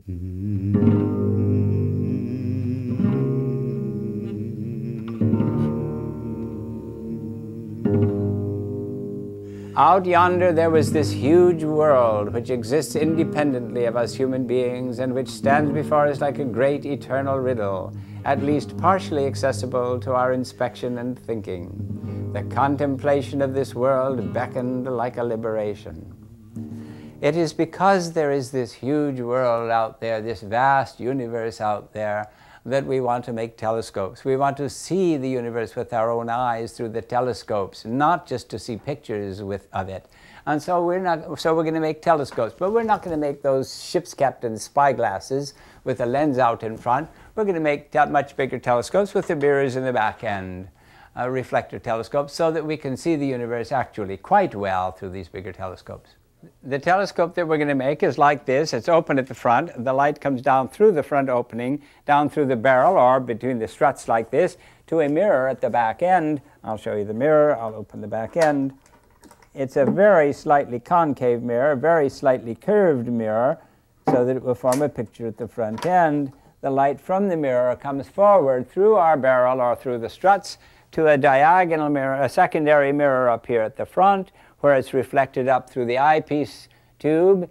Out yonder there was this huge world which exists independently of us human beings and which stands before us like a great eternal riddle, at least partially accessible to our inspection and thinking. The contemplation of this world beckoned like a liberation. It is because there is this huge world out there, this vast universe out there, that we want to make telescopes. We want to see the universe with our own eyes through the telescopes, not just to see pictures of it. And so we're going to make telescopes, but we're not going to make those ship's captain's spyglasses with a lens out in front. We're going to make much bigger telescopes with the mirrors in the back end, reflector telescopes, so that we can see the universe actually quite well through these bigger telescopes. The telescope that we're going to make is like this. It's open at the front. The light comes down through the front opening, down through the barrel or between the struts like this, to a mirror at the back end. I'll show you the mirror. I'll open the back end. It's a very slightly concave mirror, very slightly curved mirror, so that it will form a picture at the front end. The light from the mirror comes forward through our barrel or through the struts to a diagonal mirror, a secondary mirror up here at the front, where it's reflected up through the eyepiece tube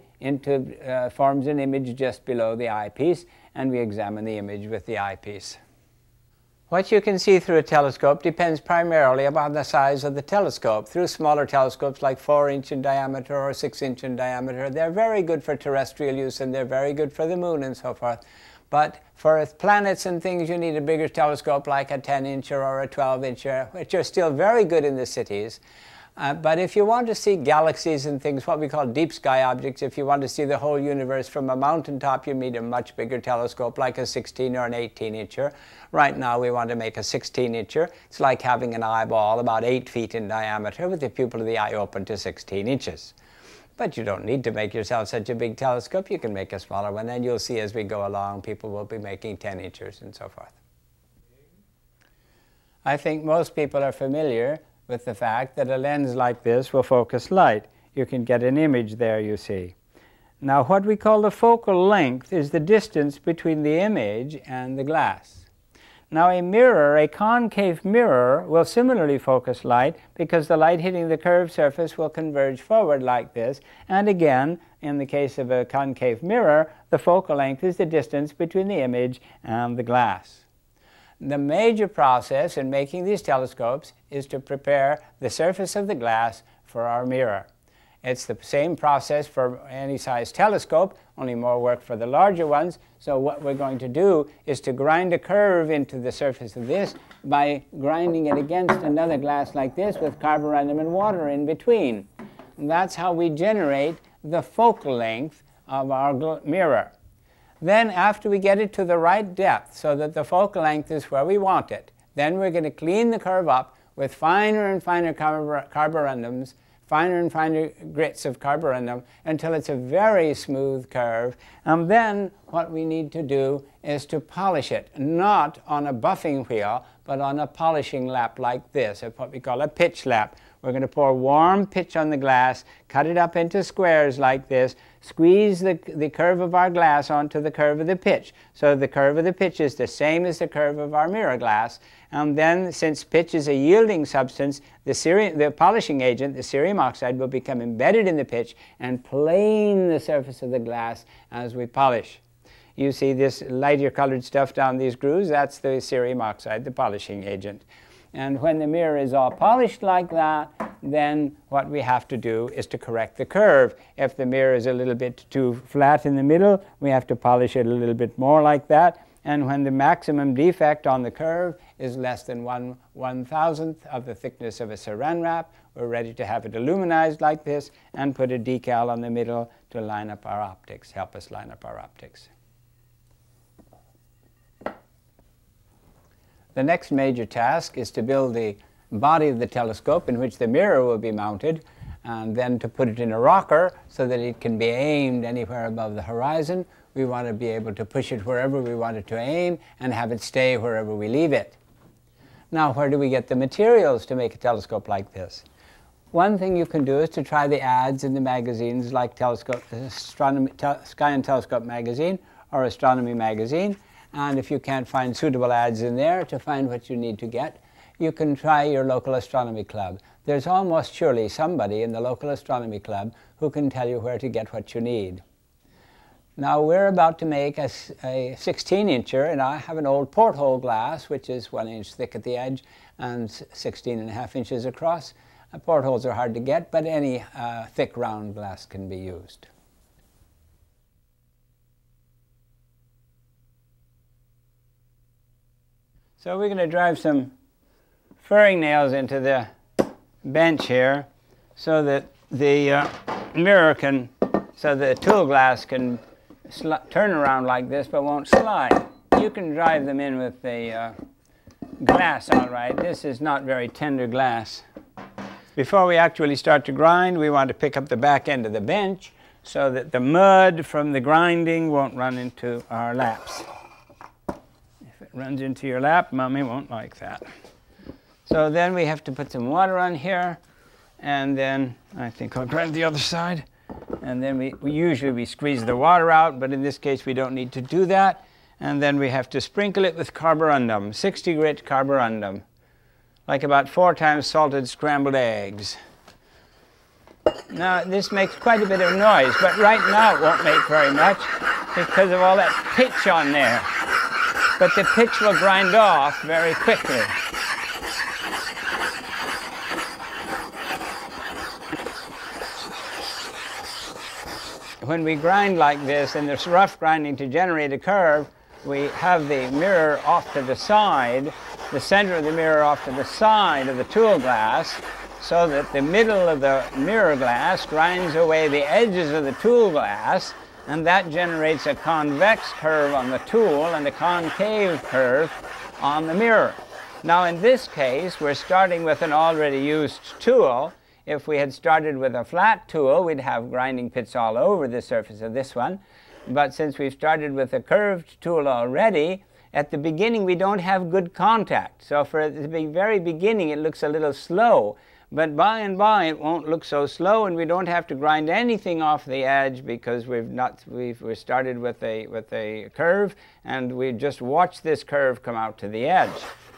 forms an image just below the eyepiece, and we examine the image with the eyepiece. What you can see through a telescope depends primarily upon the size of the telescope. Through smaller telescopes like 4-inch in diameter or 6-inch in diameter, they're very good for terrestrial use and they're very good for the moon and so forth. But for planets and things, you need a bigger telescope like a 10-incher or a 12-incher, which are still very good in the cities. But if you want to see galaxies and things, what we call deep sky objects, if you want to see the whole universe from a mountaintop, you need a much bigger telescope like a 16 or an 18-incher. Right now we want to make a 16-incher. It's like having an eyeball about 8 feet in diameter with the pupil of the eye open to 16 inches. But you don't need to make yourself such a big telescope. You can make a smaller one, and you'll see as we go along people will be making 10-inchers and so forth. I think most people are familiar with the fact that a lens like this will focus light. You can get an image there, you see. Now what we call the focal length is the distance between the image and the glass. Now a mirror, a concave mirror, will similarly focus light because the light hitting the curved surface will converge forward like this. And again, in the case of a concave mirror, the focal length is the distance between the image and the glass. The major process in making these telescopes is to prepare the surface of the glass for our mirror. It's the same process for any size telescope, only more work for the larger ones. So what we're going to do is to grind a curve into the surface of this by grinding it against another glass like this with carborundum and water in between. And that's how we generate the focal length of our mirror. Then after we get it to the right depth so that the focal length is where we want it, then we're going to clean the curve up with finer and finer carborundums, finer and finer grits of carborundum until it's a very smooth curve. And then what we need to do is to polish it, not on a buffing wheel, but on a polishing lap like this, what we call a pitch lap. We're going to pour warm pitch on the glass, cut it up into squares like this, squeeze the curve of our glass onto the curve of the pitch. So the curve of the pitch is the same as the curve of our mirror glass. And then, since pitch is a yielding substance, the polishing agent, the cerium oxide, will become embedded in the pitch and plane the surface of the glass as we polish. You see this lighter colored stuff down these grooves, that's the cerium oxide, the polishing agent. And when the mirror is all polished like that, then what we have to do is to correct the curve. If the mirror is a little bit too flat in the middle, we have to polish it a little bit more like that. And when the maximum defect on the curve is less than 1/1000th of the thickness of a saran wrap, we're ready to have it aluminized like this and put a decal on the middle to line up our optics, help us line up our optics. The next major task is to build the body of the telescope in which the mirror will be mounted, and then to put it in a rocker so that it can be aimed anywhere above the horizon. We want to be able to push it wherever we want it to aim and have it stay wherever we leave it. Now, where do we get the materials to make a telescope like this? One thing you can do is to try the ads in the magazines like Sky and Telescope magazine, or Astronomy magazine. And if you can't find suitable ads in there to find what you need to get, you can try your local astronomy club. There's almost surely somebody in the local astronomy club who can tell you where to get what you need. Now we're about to make a 16-incher, and I have an old porthole glass which is 1 inch thick at the edge and 16.5 inches across. Portholes are hard to get, but any thick round glass can be used. So we're going to drive some furring nails into the bench here so that the mirror can, so the tool glass can turn around like this but won't slide. You can drive them in with the glass all right. This is not very tender glass. Before we actually start to grind, we want to pick up the back end of the bench so that the mud from the grinding won't run into our laps. If it runs into your lap, Mommy won't like that. So then we have to put some water on here, and then I think I'll grind the other side. And then we usually squeeze the water out, but in this case we don't need to do that. And then we have to sprinkle it with carborundum, 60 grit carborundum, like about 4 times salted scrambled eggs. Now this makes quite a bit of noise, but right now it won't make very much because of all that pitch on there. But the pitch will grind off very quickly. When we grind like this, and there's rough grinding to generate a curve, we have the mirror off to the side, the center of the mirror off to the side of the tool glass, so that the middle of the mirror glass grinds away the edges of the tool glass, and that generates a convex curve on the tool and a concave curve on the mirror. Now in this case, we're starting with an already used tool. If we had started with a flat tool, we'd have grinding pits all over the surface of this one. But since we've started with a curved tool already, at the beginning we don't have good contact. So for the very beginning it looks a little slow, but by and by it won't look so slow, and we don't have to grind anything off the edge because we've started with a curve, and we just watch this curve come out to the edge.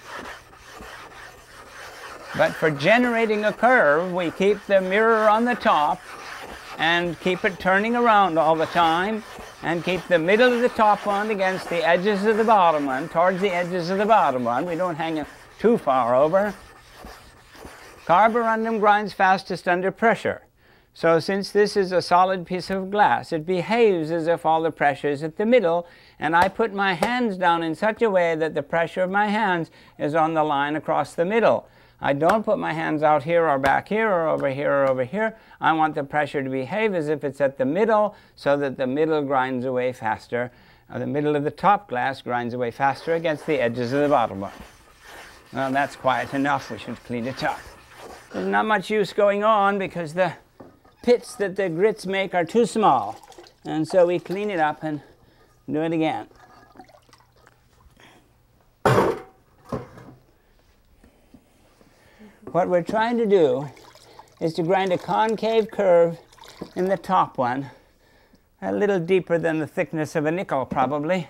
But for generating a curve, we keep the mirror on the top and keep it turning around all the time, and keep the middle of the top one against the edges of the bottom one, towards the edges of the bottom one. We don't hang it too far over. Carborundum grinds fastest under pressure. So since this is a solid piece of glass, it behaves as if all the pressure is at the middle, and I put my hands down in such a way that the pressure of my hands is on the line across the middle. I don't put my hands out here or back here or over here or over here. I want the pressure to behave as if it's at the middle, so that the middle grinds away faster. The middle of the top glass grinds away faster against the edges of the bottom one. Well, that's quiet enough. We should clean it up. There's not much use going on because the pits that the grits make are too small. And so we clean it up and do it again. What we're trying to do is to grind a concave curve in the top one, a little deeper than the thickness of a nickel probably.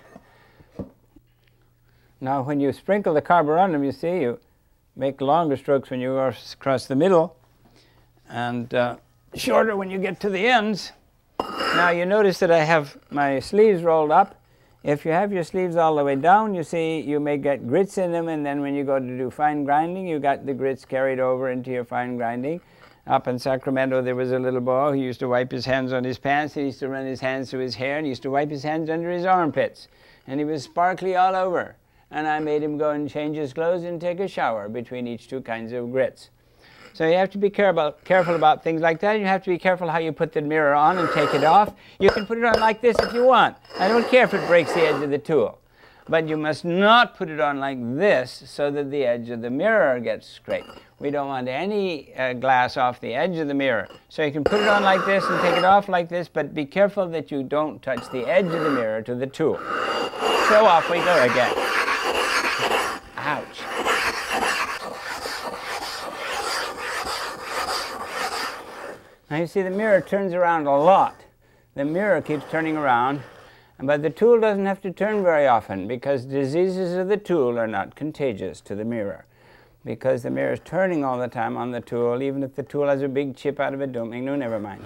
Now when you sprinkle the carborundum, you see, you make longer strokes when you go across the middle, and shorter when you get to the ends. Now you notice that I have my sleeves rolled up. If you have your sleeves all the way down, you see you may get grits in them, and then when you go to do fine grinding, you got the grits carried over into your fine grinding. Up in Sacramento, there was a little boy who used to wipe his hands on his pants. He used to run his hands through his hair, and he used to wipe his hands under his armpits. And he was sparkly all over. And I made him go and change his clothes and take a shower between each 2 kinds of grits. So you have to be careful about things like that. You have to be careful how you put the mirror on and take it off. You can put it on like this if you want. I don't care if it breaks the edge of the tool. But you must not put it on like this so that the edge of the mirror gets scraped. We don't want any glass off the edge of the mirror. So you can put it on like this and take it off like this, but be careful that you don't touch the edge of the mirror to the tool. So off we go again. Ouch. Now you see the mirror turns around a lot. The mirror keeps turning around, But the tool doesn't have to turn very often because diseases of the tool are not contagious to the mirror. Because the mirror is turning all the time on the tool, even if the tool has a big chip out of it, don't make no, never mind.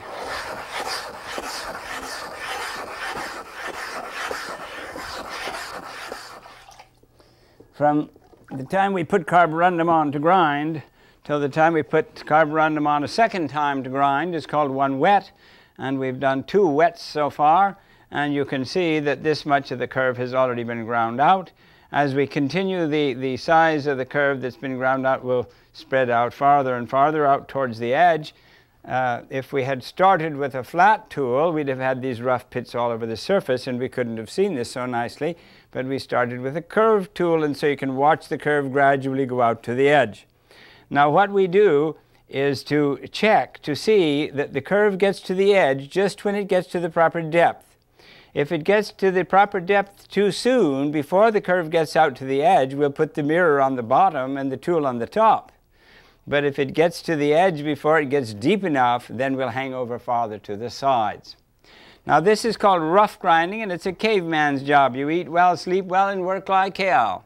From the time we put carborundum on to grind till the time we put carborundum on a second time to grind is called one wet, and we've done 2 wets so far, and you can see that this much of the curve has already been ground out. As we continue, the size of the curve that's been ground out will spread out farther and farther out towards the edge. If we had started with a flat tool, we'd have had these rough pits all over the surface and we couldn't have seen this so nicely, but we started with a curved tool, and so you can watch the curve gradually go out to the edge. Now what we do is to check to see that the curve gets to the edge just when it gets to the proper depth. If it gets to the proper depth too soon, before the curve gets out to the edge, we'll put the mirror on the bottom and the tool on the top. But if it gets to the edge before it gets deep enough, then we'll hang over farther to the sides. Now this is called rough grinding, and it's a caveman's job. You eat well, sleep well, and work like hell.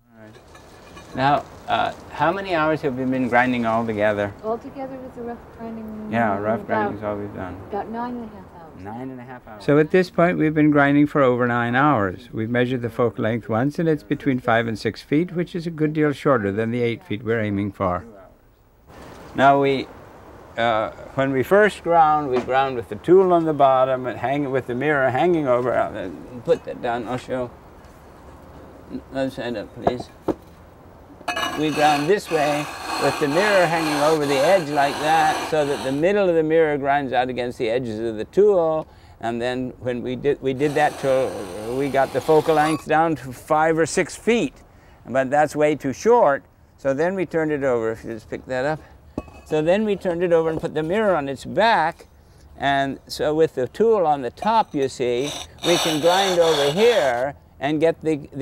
Now, how many hours have we been grinding all together? All together with the rough grinding? Yeah, rough grinding is all we've done. About 9.5 hours. 9.5 hours. So at this point we've been grinding for over 9 hours. We've measured the focal length once, and it's between 5 and 6 feet, which is a good deal shorter than the 8 feet we're aiming for. Now when we first ground, we ground with the tool on the bottom and hang it with the mirror hanging over. Put that down, I'll show. Let's stand up, please. We ground this way with the mirror hanging over the edge like that, so that the middle of the mirror grinds out against the edges of the tool. And then when we did that till we got the focal length down to 5 or 6 feet, but that's way too short. So then we turned it over. If you just pick that up. So then we turned it over and put the mirror on its back, and so with the tool on the top, you see, we can grind over here and get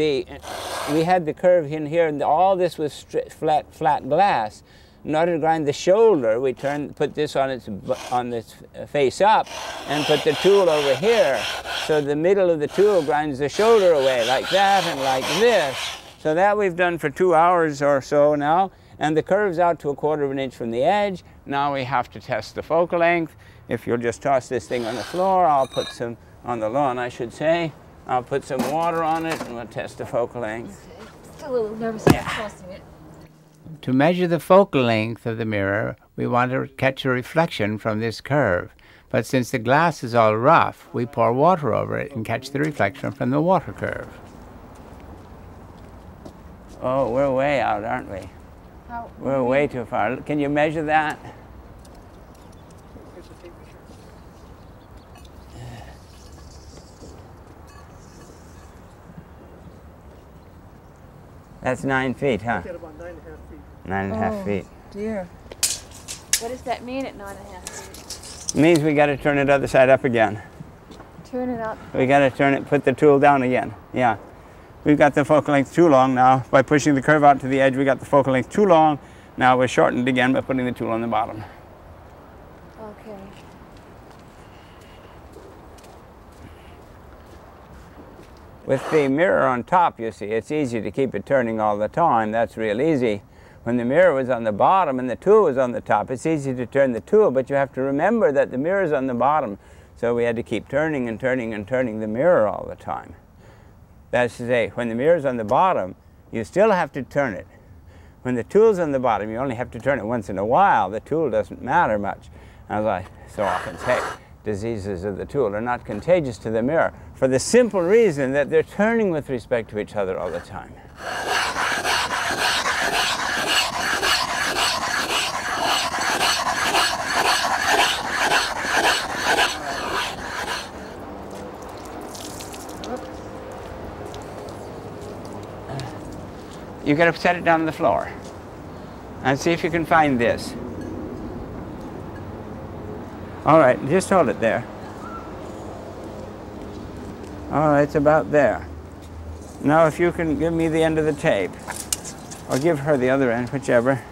we had the curve in here, and all this was flat glass. In order to grind the shoulder, we put this on its face up and put the tool over here. So the middle of the tool grinds the shoulder away like that and like this. So that we've done for 2 hours or so now. And the curve's out to 1/4 of an inch from the edge. Now we have to test the focal length. If you'll just toss this thing on the floor, I'll put some, on the lawn I should say, I'll put some water on it and we'll test the focal length. Okay. Still a little nervous about tossing it. To measure the focal length of the mirror, we want to catch a reflection from this curve. But since the glass is all rough, we pour water over it and catch the reflection from the water curve. Oh, we're way out, aren't we? We're way too far. Can you measure that? That's 9 feet, huh? About 9.5 feet. 9.5 feet. Dear. What does that mean at 9.5 feet? It means we got to turn it other side up again. Turn it up. We got to turn it, put the tool down again. Yeah. We've got the focal length too long now. By pushing the curve out to the edge, we got the focal length too long. Now we're shortened again by putting the tool on the bottom. Okay. With the mirror on top, you see, it's easy to keep it turning all the time. That's real easy. When the mirror was on the bottom and the tool was on the top, it's easy to turn the tool, but you have to remember that the mirror is on the bottom. So we had to keep turning and turning and turning the mirror all the time. That's to say, when the mirror's on the bottom, you still have to turn it. When the tool's on the bottom, you only have to turn it once in a while. The tool doesn't matter much. As I so often say, diseases of the tool are not contagious to the mirror for the simple reason that they're turning with respect to each other all the time. You got to set it down on the floor and see if you can find this. All right, just hold it there. All right, it's about there. Now if you can give me the end of the tape, or give her the other end, whichever.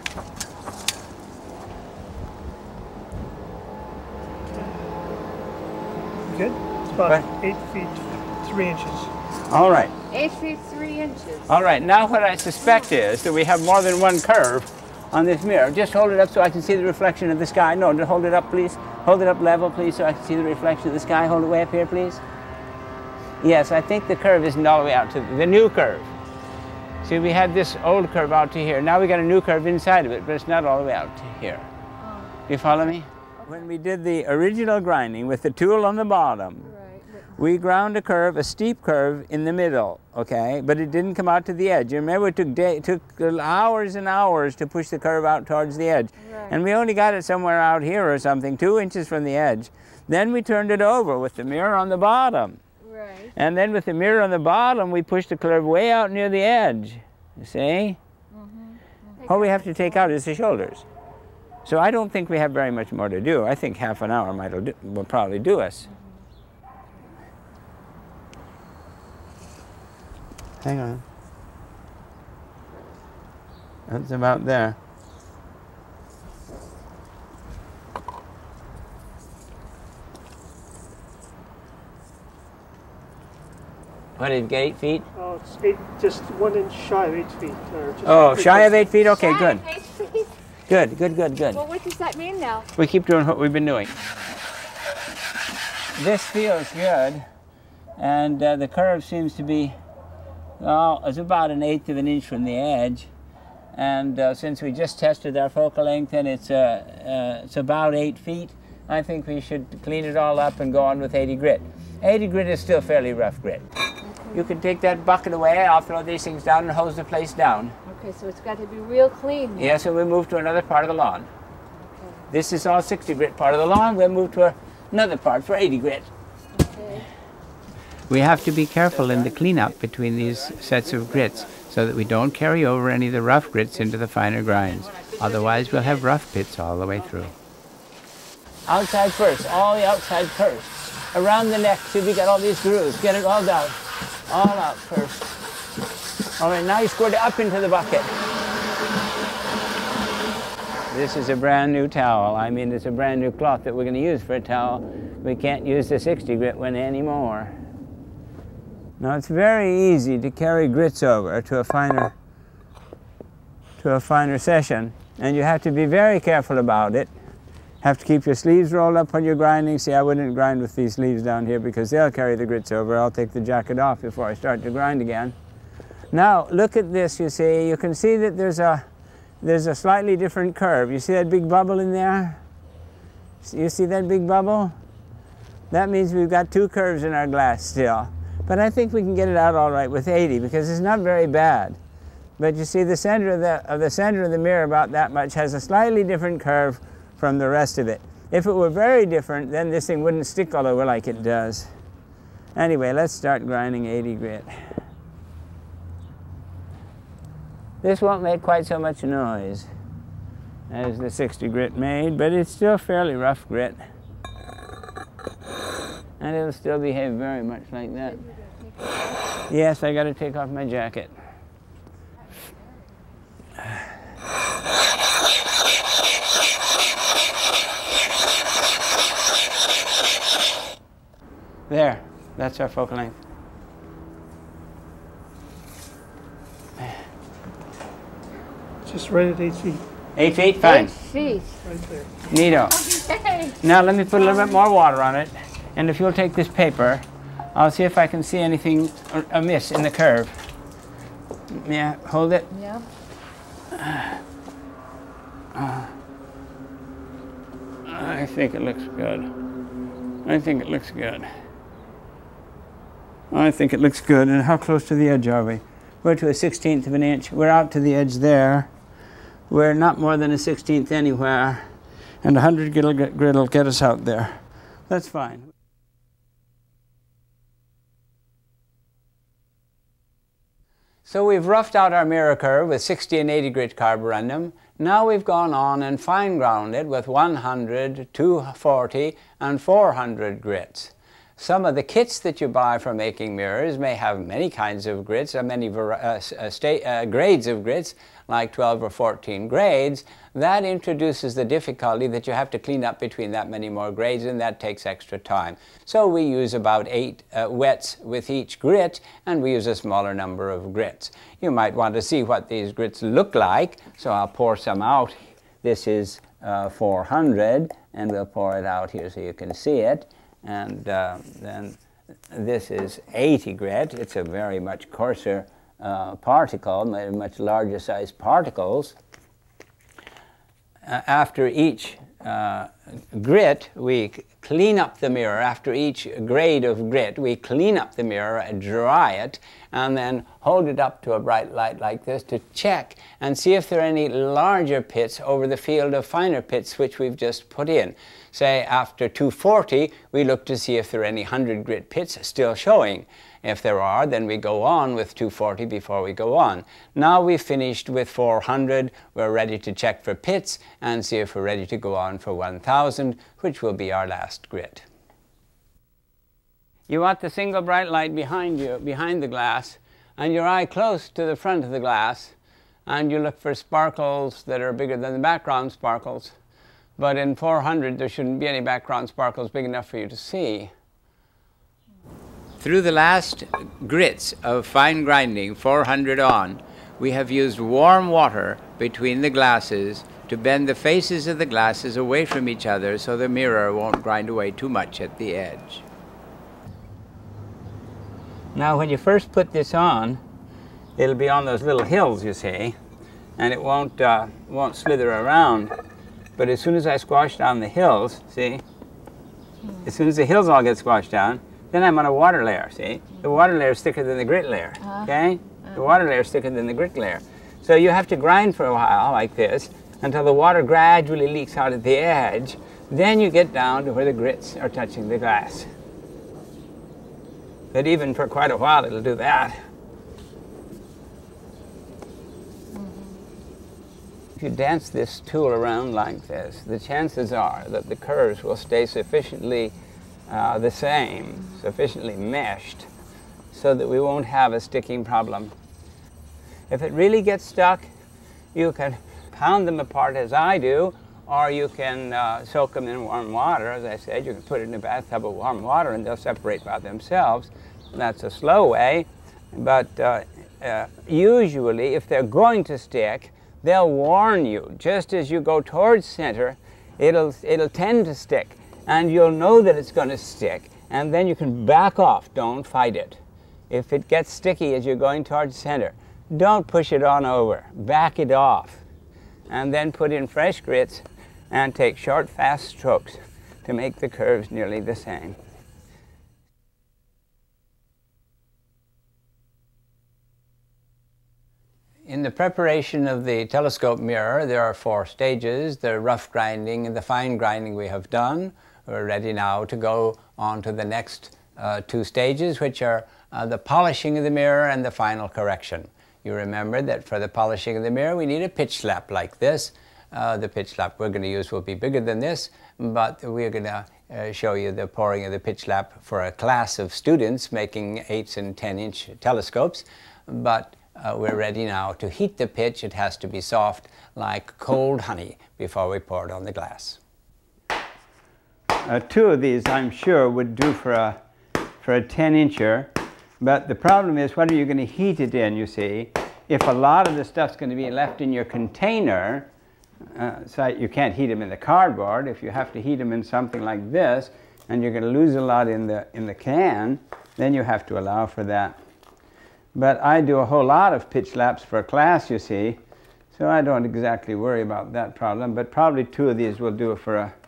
Good? It's about 8 feet, 3 inches. All right. 8 feet 3 inches. All right, now what I suspect is that we have more than one curve on this mirror. Just hold it up so I can see the reflection of the sky. No, just hold it up, please. Hold it up level, please, so I can see the reflection of the sky. Hold it way up here, please. Yes, I think the curve isn't all the way out to the new curve. See, we had this old curve out to here. Now we got a new curve inside of it, but it's not all the way out to here. Oh. Do you follow me? When we did the original grinding with the tool on the bottom, we ground a curve, a steep curve in the middle, okay? But it didn't come out to the edge. You remember it took hours and hours to push the curve out towards the edge. Right. And we only got it somewhere out here or something, 2 inches from the edge. Then we turned it over with the mirror on the bottom. Right. And then with the mirror on the bottom, we pushed the curve way out near the edge, you see? All we have to take out is the shoulders. So I don't think we have very much more to do. I think half an hour will probably do us. Hang on. That's about there. What did you get, 8 feet? Oh, it's just 1 inch shy of 8 feet. Or just Oh, shy of 8 feet? Okay, Shy good. of 8 feet. Good. Well, what does that mean now? We keep doing what we've been doing. This feels good, and the curve seems to be, well, it's about 1/8 of an inch from the edge. And since we just tested our focal length and it's about 8 feet, I think we should clean it all up and go on with 80 grit. 80 grit is still fairly rough grit. You can take that bucket away, I'll throw these things down and hose the place down. Okay, so it's got to be real clean now. Yes, and we move to another part of the lawn. Okay. This is all 60 grit part of the lawn, we'll move to another part for 80 grit. Okay. We have to be careful in the cleanup between these sets of grits so that we don't carry over any of the rough grits into the finer grinds. Otherwise we'll have rough pits all the way through. Outside first, all the outside first. Around the neck, see we got all these grooves. Get it all down. All out first. All right, now you squirt it up into the bucket. This is a brand new towel. I mean, it's a brand new cloth that we're going to use for a towel. We can't use the 60 grit one anymore. Now it's very easy to carry grits over to a finer session, and you have to be very careful about it. Have to keep your sleeves rolled up when you're grinding. See, I wouldn't grind with these sleeves down here because they'll carry the grits over. I'll take the jacket off before I start to grind again. Now, look at this, you see. You can see that there's a slightly different curve. You see that big bubble in there? You see that big bubble? That means we've got 2 curves in our glass still. But I think we can get it out all right with 80 because it's not very bad. But you see the center of the mirror, about that much, has a slightly different curve from the rest of it. If it were very different, then this thing wouldn't stick all over like it does. Anyway, let's start grinding 80 grit. This won't make quite so much noise as the 60 grit made, but it's still fairly rough grit. And it'll still behave very much like that. Yes, I got to take off my jacket. There, that's our focal length. Just right at 8 feet. 8 feet? Fine. 8 feet. Right there. Neato. Okay. Now let me put a little bit more water on it, and if you'll take this paper, I'll see if I can see anything amiss in the curve. Yeah, hold it. Yeah. I think it looks good. I think it looks good. I think it looks good. And how close to the edge are we? We're to a 1/16 of an inch. We're out to the edge there. We're not more than a 1/16 anywhere. And 100 grit will get us out there. That's fine. So we've roughed out our mirror curve with 60 and 80 grit carborundum. Now we've gone on and fine ground it with 100, 240, and 400 grits. Some of the kits that you buy for making mirrors may have many kinds of grits, or many grades of grits, like 12 or 14 grades. That introduces the difficulty that you have to clean up between that many more grades, and that takes extra time. So we use about 8 wets with each grit, and we use a smaller number of grits. You might want to see what these grits look like, so I'll pour some out. This is 400, and we'll pour it out here so you can see it. And then this is 80 grit. It's a very much coarser particle, much larger size particles. After each grit, we clean up the mirror. After each grade of grit, we clean up the mirror and dry it, and then hold it up to a bright light like this to check and see if there are any larger pits over the field of finer pits which we've just put in. Say after 240, we look to see if there are any 100 grit pits still showing. If there are, then we go on with 240 before we go on. Now we've finished with 400. We're ready to check for pits and see if we're ready to go on for 1000, which will be our last grit. You want the single bright light behind you, behind the glass, and your eye close to the front of the glass, and you look for sparkles that are bigger than the background sparkles. But in 400, there shouldn't be any background sparkles big enough for you to see. Through the last grits of fine grinding, 400 on, we have used warm water between the glasses to bend the faces of the glasses away from each other so the mirror won't grind away too much at the edge. Now when you first put this on, it'll be on those little hills, you see, and it won't slither around. But as soon as I squash down the hills, see, as soon as the hills all get squashed down, then I'm on a water layer, see? The water layer is thicker than the grit layer, okay? The water layer is thicker than the grit layer. So you have to grind for a while like this until the water gradually leaks out at the edge. Then you get down to where the grits are touching the glass. But even for quite a while it'll do that. If you dance this tool around like this, the chances are that the curves will stay sufficiently the same, sufficiently meshed, so that we won't have a sticking problem. If it really gets stuck, you can pound them apart as I do, or you can soak them in warm water. As I said, you can put it in a bathtub of warm water and they'll separate by themselves. That's a slow way, but usually if they're going to stick, they'll warn you. Just as you go towards center, it'll tend to stick. And you'll know that it's going to stick, and then you can back off. Don't fight it. If it gets sticky as you're going towards center, don't push it on over. Back it off. And then put in fresh grits and take short, fast strokes to make the curves nearly the same. In the preparation of the telescope mirror, there are 4 stages: the rough grinding and the fine grinding we have done. We're ready now to go on to the next 2 stages, which are the polishing of the mirror and the final correction. You remember that for the polishing of the mirror, we need a pitch slap like this. The pitch slap we're going to use will be bigger than this, but we're going to show you the pouring of the pitch slap for a class of students making 8 and 10-inch telescopes. But we're ready now to heat the pitch. It has to be soft like cold honey before we pour it on the glass. 2 of these, I'm sure, would do for a 10-incher, but the problem is, what are you going to heat it in, you see? If a lot of the stuff's going to be left in your container, so you can't heat them in the cardboard. If you have to heat them in something like this, and you're going to lose a lot in the can, then you have to allow for that. But I do a whole lot of pitch slaps for a class, you see, so I don't exactly worry about that problem, but probably 2 of these will do it for an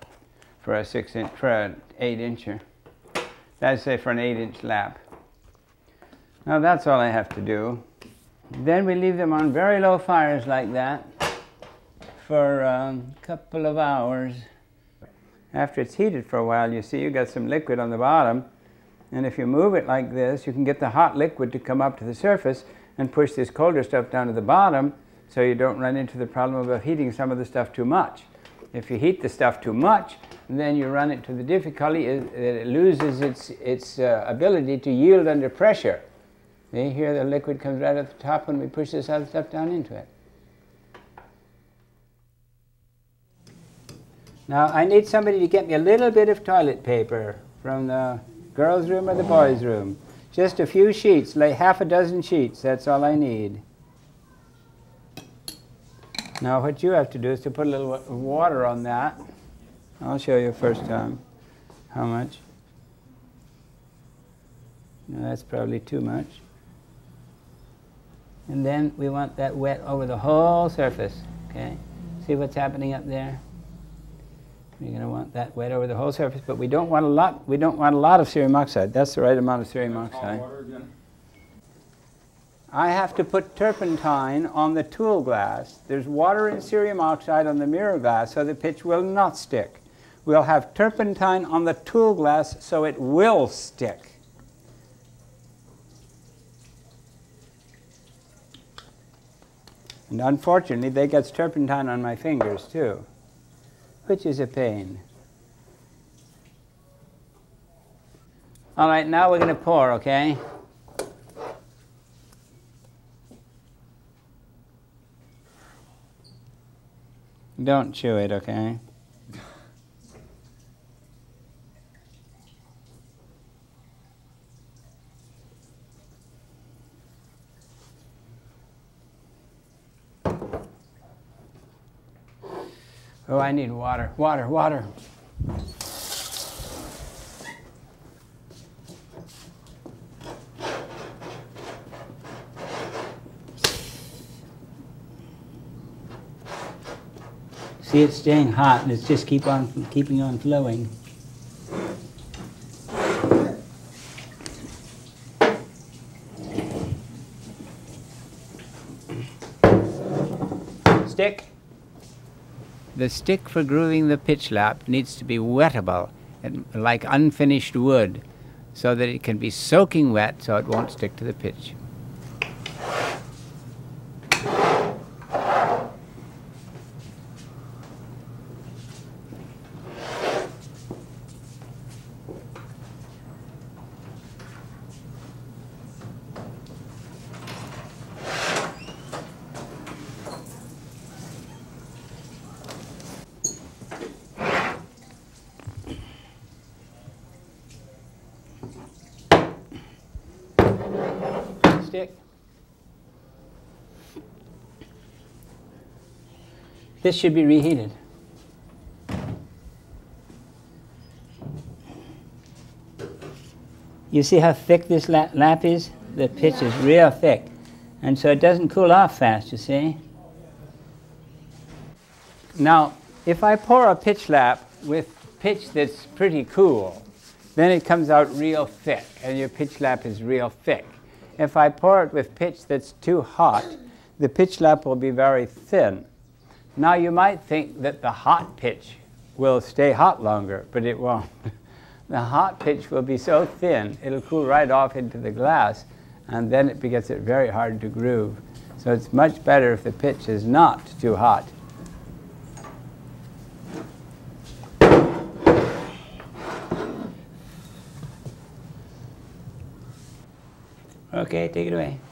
8-incher. That's say for an 8-inch lap. Now that's all I have to do. Then we leave them on very low fires like that for a couple of hours. After it's heated for a while, you see you got some liquid on the bottom, and if you move it like this, you can get the hot liquid to come up to the surface and push this colder stuff down to the bottom, so you don't run into the problem of heating some of the stuff too much. If you heat the stuff too much, and then you run it to the difficulty, it loses its ability to yield under pressure. See, here the liquid comes right at the top when we push this other stuff down into it. Now I need somebody to get me a little bit of toilet paper from the girls' room or the boys' room. Just a few sheets, like half a dozen sheets, that's all I need. Now what you have to do is to put a little water on that. I'll show you first time how much. No, that's probably too much. And then we want that wet over the whole surface, okay? See what's happening up there? We're going to want that wet over the whole surface, but we don't want a lot. We don't want a lot of cerium oxide. That's the right amount of cerium oxide. I have to put turpentine on the tool glass. There's water and cerium oxide on the mirror glass, so the pitch will not stick. We'll have turpentine on the tool glass, so it will stick. And unfortunately, that gets turpentine on my fingers too, which is a pain. All right, now we're going to pour, okay? Don't chew it, okay? Oh, I need water, water, water. See, it's staying hot and it's just keeping on flowing. Stick. The stick for grooving the pitch lap needs to be wettable, like unfinished wood, so that it can be soaking wet so it won't stick to the pitch. Stick. This should be reheated. You see how thick this lap is? The pitch is real thick. And so it doesn't cool off fast, you see? Now, if I pour a pitch lap with pitch that's pretty cool, then it comes out real thick, and your pitch lap is real thick. If I pour it with pitch that's too hot, the pitch lap will be very thin. Now you might think that the hot pitch will stay hot longer, but it won't. The hot pitch will be so thin, it'll cool right off into the glass, and then it gets it very hard to groove. So it's much better if the pitch is not too hot. Okay, take it away.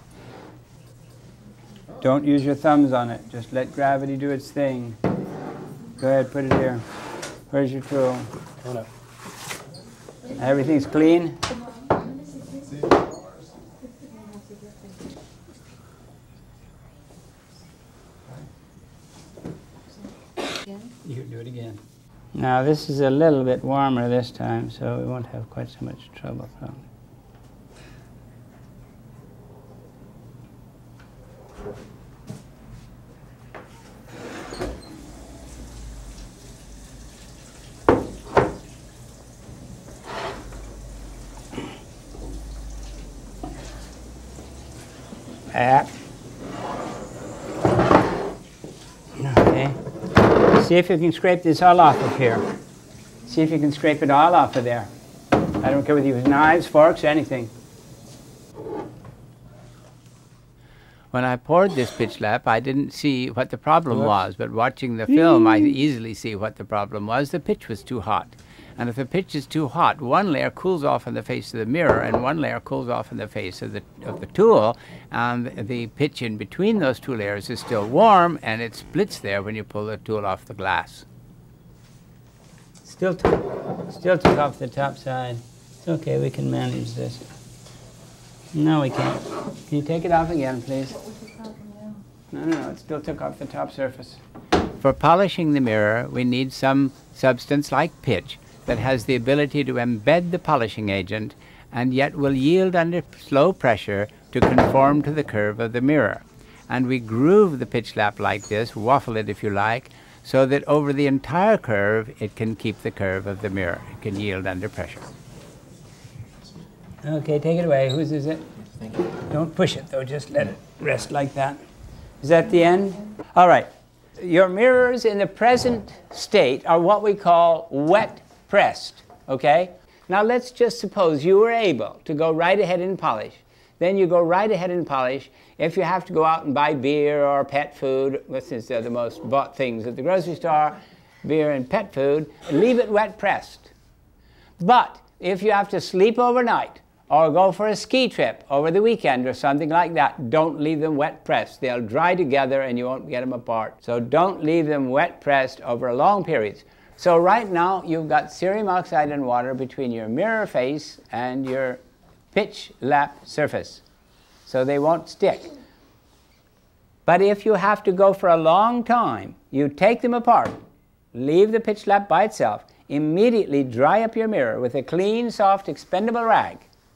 Don't use your thumbs on it. Just let gravity do its thing. Go ahead, put it here. Where's your tool? Everything's clean? You can do it again. Now this is a little bit warmer this time, so we won't have quite so much trouble from it. Okay. See if you can scrape this all off of here. See if you can scrape it all off of there. I don't care whether you use knives, forks, anything. When I poured this pitch lap, I didn't see what the problem was, but watching the film, I easily see what the problem was. The pitch was too hot. And if the pitch is too hot, one layer cools off on the face of the mirror and one layer cools off on the face of the tool, and the pitch in between those two layers is still warm, and it splits there when you pull the tool off the glass. Still took off the top side. It's okay, we can manage this. No, we can't. Can you take it off again, please? No, it still took off the top surface. For polishing the mirror, we need some substance like pitch that has the ability to embed the polishing agent and yet will yield under slow pressure to conform to the curve of the mirror. And we groove the pitch lap like this, waffle it if you like, so that over the entire curve it can keep the curve of the mirror. It can yield under pressure. Okay, take it away. Whose is it? Thank you. Don't push it though, just let it rest like that. Is that the end? All right. Your mirrors in the present state are what we call wet pressed, okay? Now let's just suppose you were able to go right ahead and polish. Then you go right ahead and polish. If you have to go out and buy beer or pet food, since they're the most bought things at the grocery store, beer and pet food, leave it wet pressed. But if you have to sleep overnight or go for a ski trip over the weekend or something like that, don't leave them wet pressed. They'll dry together and you won't get them apart. So don't leave them wet pressed over long periods. So right now you've got cerium oxide and water between your mirror face and your pitch lap surface. So they won't stick. But if you have to go for a long time, you take them apart, leave the pitch lap by itself, immediately dry up your mirror with a clean, soft, expendable rag.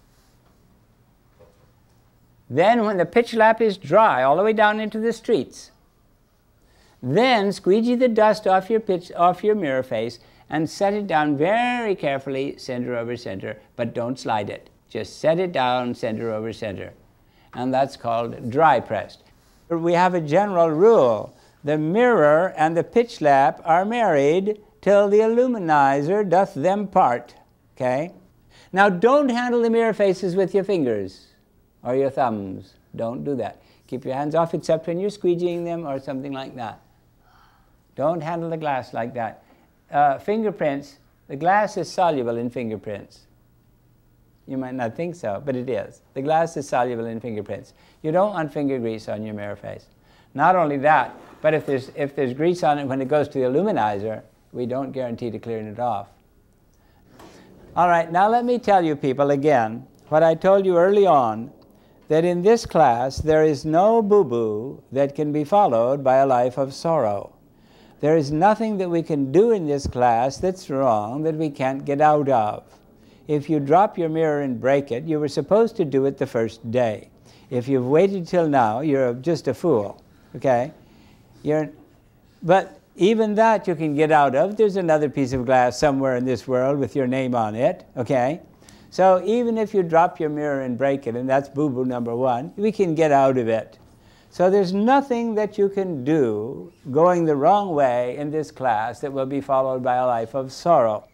Then when the pitch lap is dry all the way down into the streets, then squeegee the dust off your mirror face and set it down very carefully, center over center, but don't slide it. Just set it down center over center. And that's called dry pressed. We have a general rule. The mirror and the pitch lap are married till the illuminizer doth them part. Okay? Now don't handle the mirror faces with your fingers or your thumbs. Don't do that. Keep your hands off except when you're squeegeeing them or something like that. Don't handle the glass like that. Fingerprints, the glass is soluble in fingerprints. You might not think so, but it is. The glass is soluble in fingerprints. You don't want finger grease on your mirror face. Not only that, but if there's grease on it when it goes to the illuminizer, we don't guarantee to clearing it off. All right, now let me tell you people again what I told you early on, that in this class there is no boo-boo that can be followed by a life of sorrow. There is nothing that we can do in this class that's wrong that we can't get out of. If you drop your mirror and break it, you were supposed to do it the first day. If you've waited till now, you're just a fool, okay? But even that you can get out of. There's another piece of glass somewhere in this world with your name on it, okay? So even if you drop your mirror and break it, and that's boo-boo number one, we can get out of it. So there's nothing that you can do going the wrong way in this class that will be followed by a life of sorrow.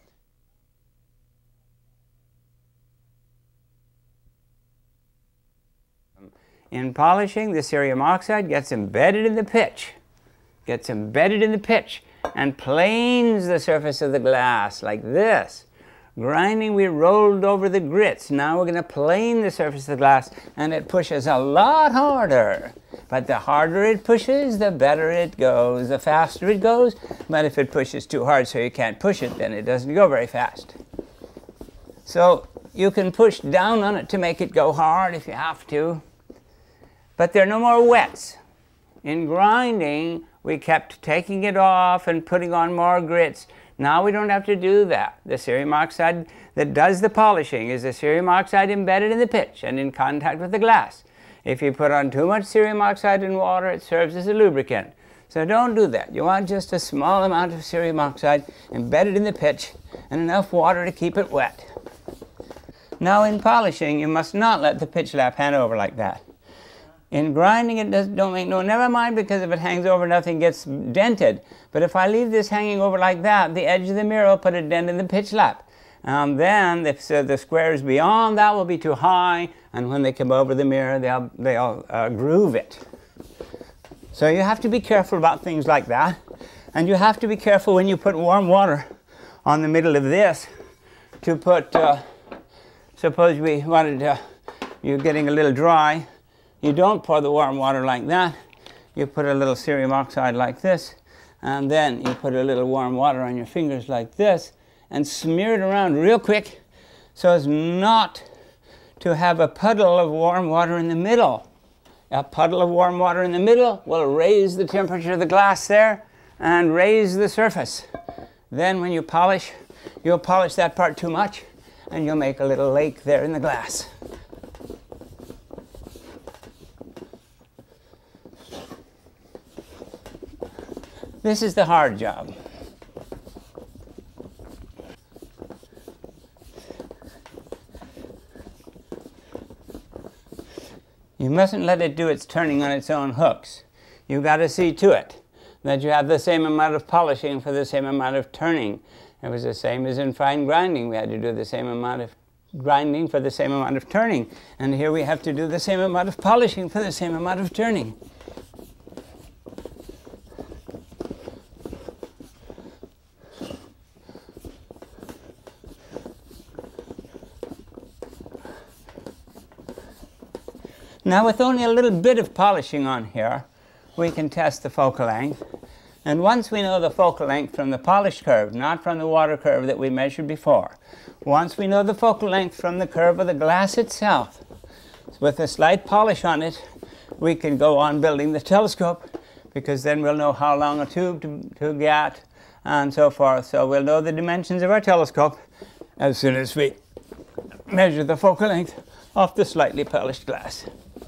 In polishing, the cerium oxide gets embedded in the pitch. Gets embedded in the pitch and planes the surface of the glass like this. Grinding, we rolled over the grits. Now we're going to plane the surface of the glass, and it pushes a lot harder. But the harder it pushes, the better it goes, the faster it goes. But if it pushes too hard so you can't push it, then it doesn't go very fast. So you can push down on it to make it go hard if you have to. But there are no more wets. In grinding, we kept taking it off and putting on more grits. Now we don't have to do that. The cerium oxide that does the polishing is the cerium oxide embedded in the pitch and in contact with the glass. If you put on too much cerium oxide in water, it serves as a lubricant. So don't do that. You want just a small amount of cerium oxide embedded in the pitch and enough water to keep it wet. Now in polishing, you must not let the pitch lap hang over like that. In grinding, it don't make no, never mind, because if it hangs over, nothing gets dented. But if I leave this hanging over like that, the edge of the mirror will put a dent in the pitch lap. And then the squares beyond that will be too high, and when they come over the mirror, they'll groove it. So you have to be careful about things like that. And you have to be careful when you put warm water on the middle of this to put, suppose we wanted you're getting a little dry, you don't pour the warm water like that. You put a little cerium oxide like this, and then you put a little warm water on your fingers like this, and smear it around real quick so as not to have a puddle of warm water in the middle. A puddle of warm water in the middle will raise the temperature of the glass there and raise the surface. Then when you polish, you'll polish that part too much, and you'll make a little lake there in the glass. This is the hard job. You mustn't let it do its turning on its own hooks. You've got to see to it that you have the same amount of polishing for the same amount of turning. It was the same as in fine grinding. We had to do the same amount of grinding for the same amount of turning. And here we have to do the same amount of polishing for the same amount of turning. Now with only a little bit of polishing on here, we can test the focal length. And once we know the focal length from the polish curve, not from the water curve that we measured before, once we know the focal length from the curve of the glass itself, with a slight polish on it, we can go on building the telescope, because then we'll know how long a tube to get and so forth. So we'll know the dimensions of our telescope as soon as we measure the focal length of the slightly polished glass.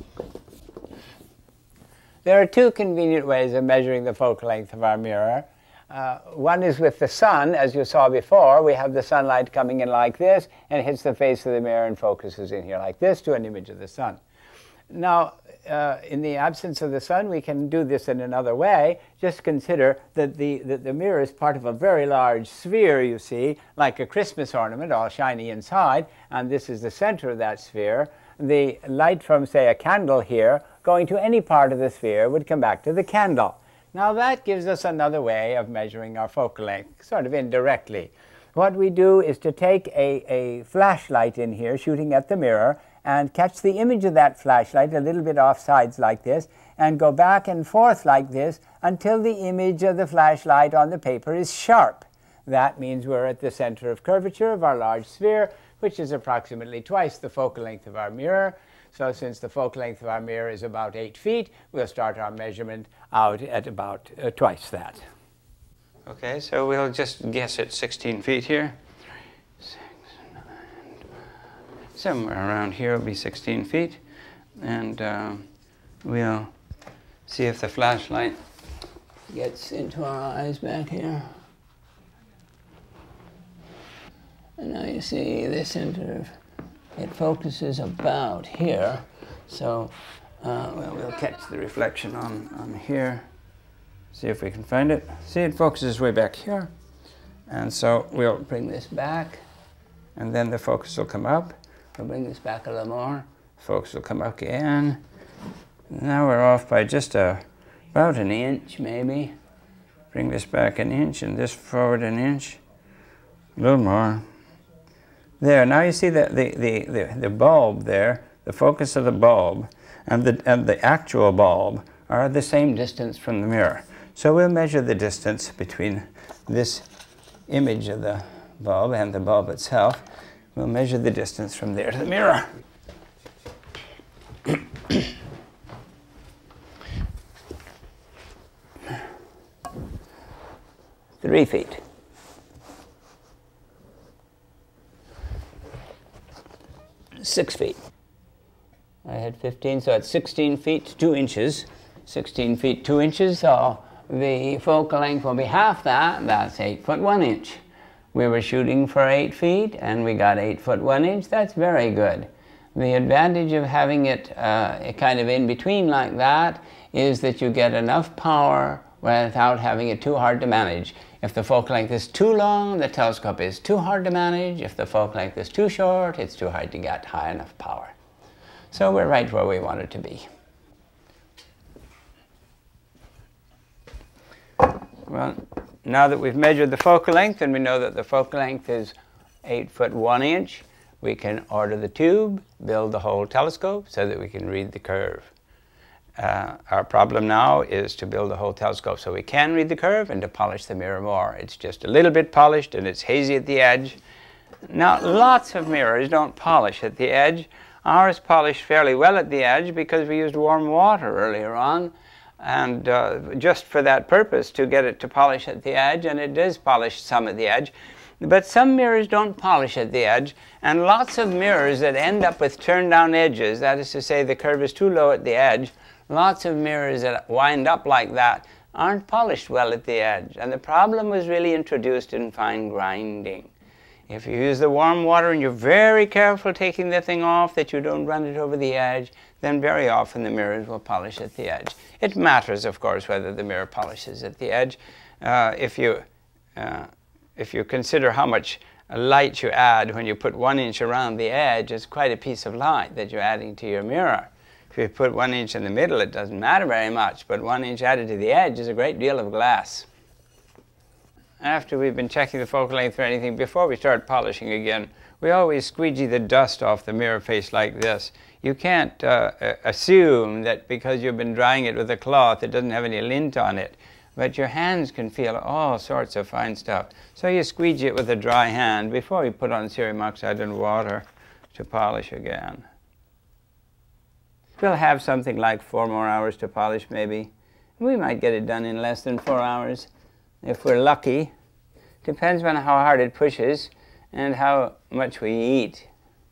There are two convenient ways of measuring the focal length of our mirror. One is with the sun. As you saw before, we have the sunlight coming in like this, and it hits the face of the mirror and focuses in here like this to an image of the sun. Now, in the absence of the sun, we can do this in another way. Just consider that the mirror is part of a very large sphere, you see, like a Christmas ornament, all shiny inside, and this is the center of that sphere. The light from, say, a candle here, going to any part of the sphere, would come back to the candle. Now that gives us another way of measuring our focal length, sort of indirectly. What we do is to take a flashlight in here, shooting at the mirror, and catch the image of that flashlight a little bit off sides like this, and go back and forth like this until the image of the flashlight on the paper is sharp. That means we're at the center of curvature of our large sphere, which is approximately twice the focal length of our mirror. So since the focal length of our mirror is about 8 feet, we'll start our measurement out at about twice that. Okay, so we'll just guess at 16 feet here. 6, 9, 12. Somewhere around here will be 16 feet. And we'll see if the flashlight gets into our eyes back here. And now you see the center of it focuses about here, so well, we'll catch the reflection on here. See if we can find it. See, it focuses way back here. And so we'll bring this back, and then the focus will come up. We'll bring this back a little more. Focus will come up again. Now we're off by just about an inch, maybe. Bring this back an inch, and this forward an inch. A little more. There, now you see the bulb there, the focus of the bulb and the actual bulb are the same distance from the mirror. So we'll measure the distance between this image of the bulb and the bulb itself. We'll measure the distance from there to the mirror. 3 feet. 6 feet. I had 15, so it's 16 feet 2 inches. 16 feet 2 inches, so the focal length will be half that. That's 8 foot 1 inch. We were shooting for 8 feet, and we got 8 foot 1 inch. That's very good. The advantage of having it kind of in between like that is that you get enough power without having it too hard to manage. If the focal length is too long, the telescope is too hard to manage. If the focal length is too short, it's too hard to get high enough power. So we're right where we want it to be. Well, now that we've measured the focal length and we know that the focal length is 8 foot 1 inch, we can order the tube, build the whole telescope so that we can read the curve. Our problem now is to build the whole telescope so we can read the curve and to polish the mirror more. It's just a little bit polished and it's hazy at the edge. Now, lots of mirrors don't polish at the edge. Ours polished fairly well at the edge because we used warm water earlier on, and just for that purpose, to get it to polish at the edge, and it does polish some at the edge. But some mirrors don't polish at the edge, and lots of mirrors that end up with turned down edges, that is to say the curve is too low at the edge, lots of mirrors that wind up like that aren't polished well at the edge. And the problem was really introduced in fine grinding. If you use the warm water and you're very careful taking the thing off that you don't run it over the edge, then very often the mirrors will polish at the edge. It matters, of course, whether the mirror polishes at the edge. If you consider how much light you add when you put 1 inch around the edge, it's quite a piece of light that you're adding to your mirror. If you put 1 inch in the middle, it doesn't matter very much, but 1 inch added to the edge is a great deal of glass. After we've been checking the focal length or anything, before we start polishing again, we always squeegee the dust off the mirror face like this. You can't assume that because you've been drying it with a cloth, it doesn't have any lint on it. But your hands can feel all sorts of fine stuff. So you squeegee it with a dry hand before you put on cerium oxide and water to polish again. We'll have something like 4 more hours to polish maybe. We might get it done in less than 4 hours if we're lucky. Depends on how hard it pushes and how much we eat.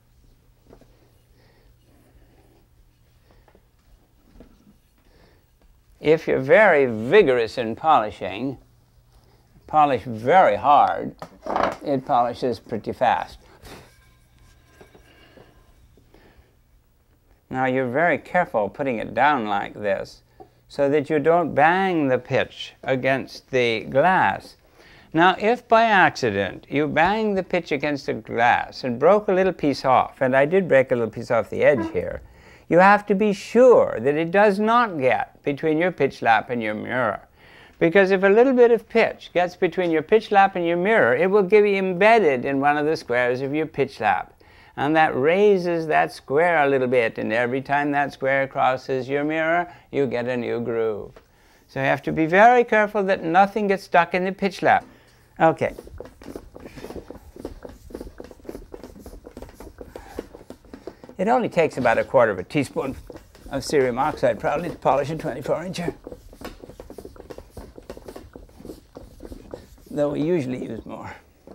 If you're very vigorous in polishing, polish very hard, it polishes pretty fast. Now you're very careful putting it down like this so that you don't bang the pitch against the glass. Now if by accident you bang the pitch against the glass and broke a little piece off, and I did break a little piece off the edge here, you have to be sure that it does not get between your pitch lap and your mirror. Because if a little bit of pitch gets between your pitch lap and your mirror, it will be embedded in one of the squares of your pitch lap. And that raises that square a little bit, and every time that square crosses your mirror, you get a new groove. So you have to be very careful that nothing gets stuck in the pitch lap. Okay. It only takes about 1/4 teaspoon of cerium oxide probably to polish a 24-incher. Though we usually use more.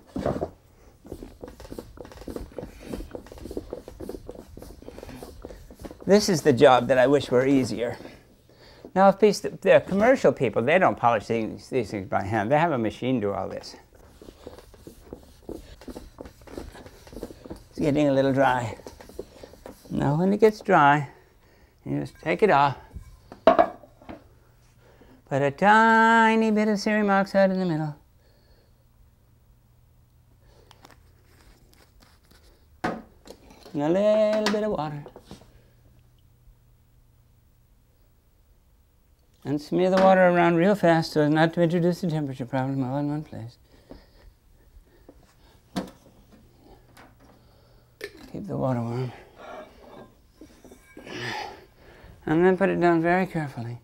This is the job that I wish were easier. Now, if the commercial people, they don't polish these things by hand. They have a machine do all this. It's getting a little dry. Now, when it gets dry, you just take it off. Put a tiny bit of cerium oxide in the middle. And a little bit of water. And smear the water around real fast so as not to introduce the temperature problem all in one place. Keep the water warm. And then put it down very carefully.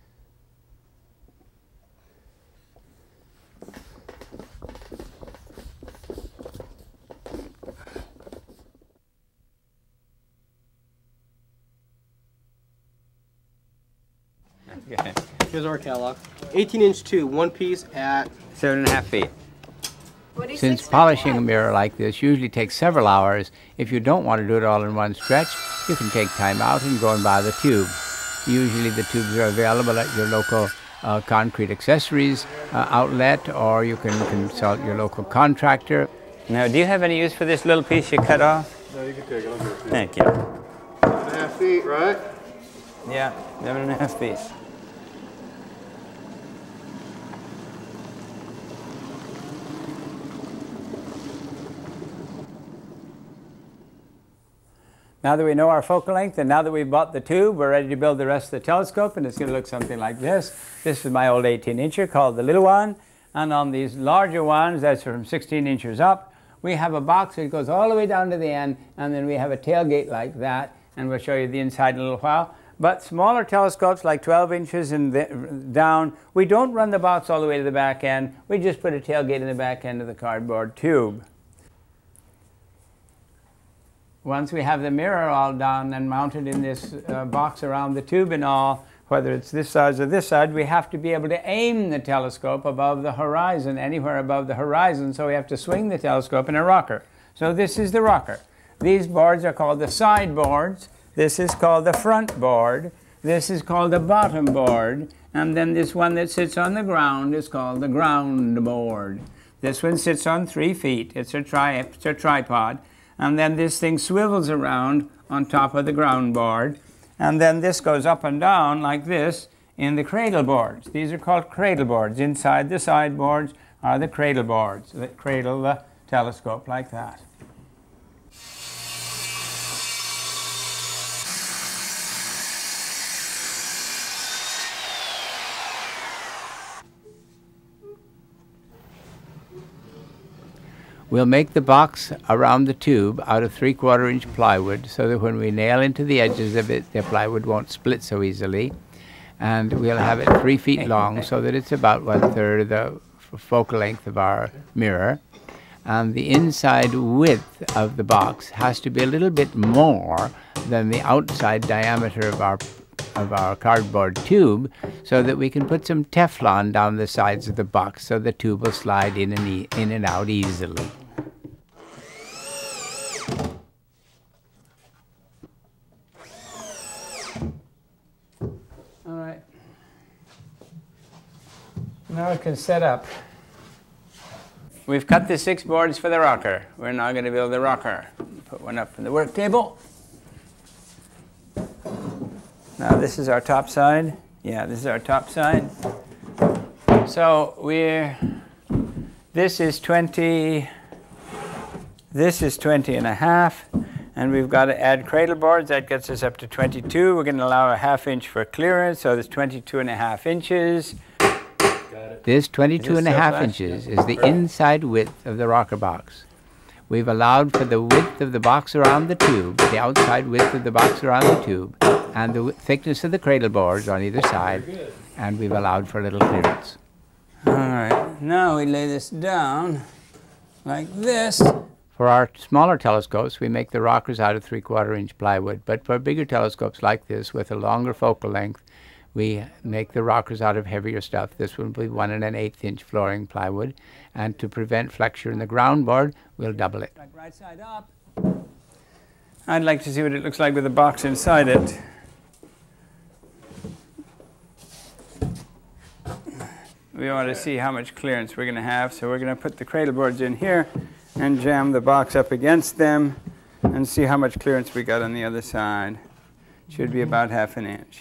Okay. Here's our catalog. 18-inch tube, one piece at 7.5 feet. Since polishing a mirror like this usually takes several hours, if you don't want to do it all in one stretch, you can take time out and go and buy the tube. Usually the tubes are available at your local concrete accessories outlet, or you can consult your local contractor. Now, do you have any use for this little piece you cut off? No, you can take it. I'll give it to you. Thank you. 7.5 feet, right? Yeah, 7.5 feet. Now that we know our focal length and now that we've bought the tube, we're ready to build the rest of the telescope, and it's going to look something like this. This is my old 18-incher called the little one, and on these larger ones, that's from 16 inches up, we have a box that goes all the way down to the end, and then we have a tailgate like that, and we'll show you the inside in a little while. But smaller telescopes like 12 inches and down, we don't run the box all the way to the back end. We just put a tailgate in the back end of the cardboard tube. Once we have the mirror all done and mounted in this box around the tube and all, whether it's this side or this side, we have to be able to aim the telescope above the horizon, anywhere above the horizon, so we have to swing the telescope in a rocker. So this is the rocker. These boards are called the side boards. This is called the front board. This is called the bottom board. And then this one that sits on the ground is called the ground board. This one sits on 3 feet. It's a tripod. And then this thing swivels around on top of the ground board. And then this goes up and down like this in the cradle boards. These are called cradle boards. Inside the side boards are the cradle boards that cradle the telescope like that. We'll make the box around the tube out of 3/4 inch plywood so that when we nail into the edges of it, the plywood won't split so easily. And we'll have it 3 feet long so that it's about 1/3 of the focal length of our mirror. And the inside width of the box has to be a little bit more than the outside diameter of our cardboard tube, so that we can put some Teflon down the sides of the box so the tube will slide in and out easily. All right. Now it can set up. We've cut the 6 boards for the rocker. We're now going to build the rocker. Put one up on the work table. Now this is our top side. Yeah, this is our top side. So this is 20 and a half, and we've got to add cradle boards. That gets us up to 22. We're going to allow a 1/2 inch for clearance, so there's 22 and a half inches. This 22 and a half inches is the inside width of the rocker box. We've allowed for the width of the box around the tube, the outside width of the box around the tube, and the thickness of the cradle boards on either side, and we've allowed for a little clearance. All right, now we lay this down like this. For our smaller telescopes, we make the rockers out of 3/4 inch plywood, but for bigger telescopes like this with a longer focal length, we make the rockers out of heavier stuff. This will be 1 1/8 inch flooring plywood, and to prevent flexure in the ground board, we'll double it. Right side up. I'd like to see what it looks like with the box inside it. We want to see how much clearance we're going to have, so we're going to put the cradle boards in here and jam the box up against them and see how much clearance we got on the other side. Should be about 1/2 inch.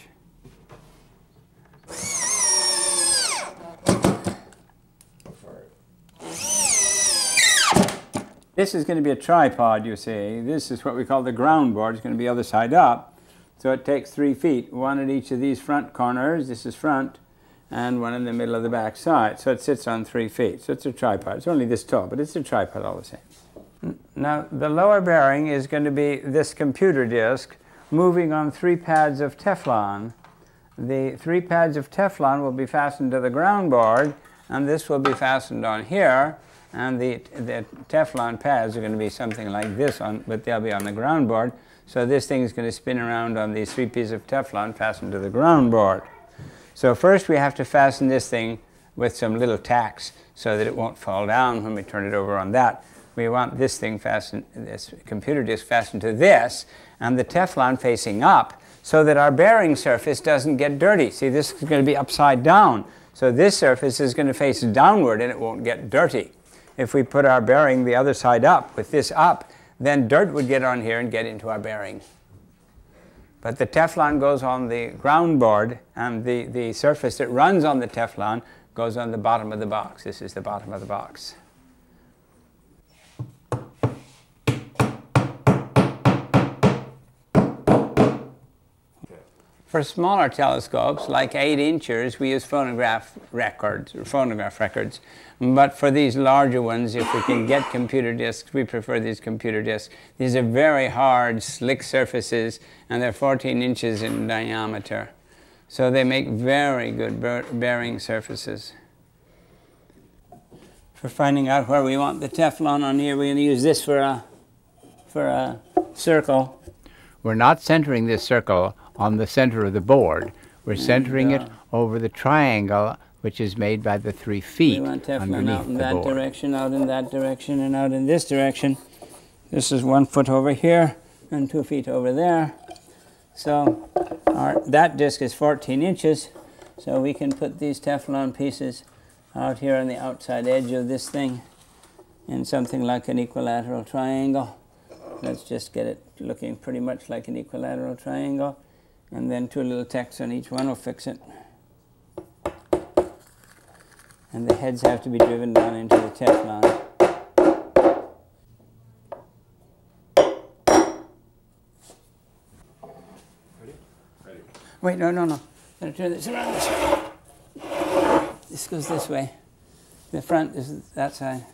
This is going to be a tripod, you see. This is what we call the ground board. It's going to be other side up. So it takes 3 feet, one at each of these front corners. This is front, and one in the middle of the back side. So it sits on 3 feet. So it's a tripod. It's only this tall, but it's a tripod all the same. Now, the lower bearing is going to be this computer disk moving on 3 pads of Teflon. The 3 pads of Teflon will be fastened to the ground board, and this will be fastened on here. And the Teflon pads are going to be something like this, but they'll be on the ground board. So this thing is going to spin around on these 3 pieces of Teflon fastened to the ground board. So first we have to fasten this thing with some little tacks so that it won't fall down when we turn it over on that. We want this thing fastened, this computer disk fastened to this, and the Teflon facing up so that our bearing surface doesn't get dirty. See, this is going to be upside down. So this surface is going to face downward and it won't get dirty. If we put our bearing the other side up, with this up, then dirt would get on here and get into our bearing. But the Teflon goes on the ground board, and the surface that runs on the Teflon goes on the bottom of the box. This is the bottom of the box. For smaller telescopes, like 8 inchers, we use phonograph records. But for these larger ones, if we can get computer discs, we prefer these computer discs. These are very hard, slick surfaces, and they're 14 inches in diameter. So they make very good bearing surfaces. For finding out where we want the Teflon on here, we're going to use this for a circle. We're not centering this circle on the center of the board. We're centering it over the triangle which is made by the 3 feet underneath the board. We want Teflon out in that direction, out in that direction, and out in this direction. This is 1 foot over here and 2 feet over there. So that disc is 14 inches, so we can put these Teflon pieces out here on the outside edge of this thing in something like an equilateral triangle. Let's just get it looking pretty much like an equilateral triangle, and then 2 little tacks on each one will fix it. And the heads have to be driven down into the Teflon. Ready? Wait, no. Gotta turn this around this way. This goes this way. The front is that side.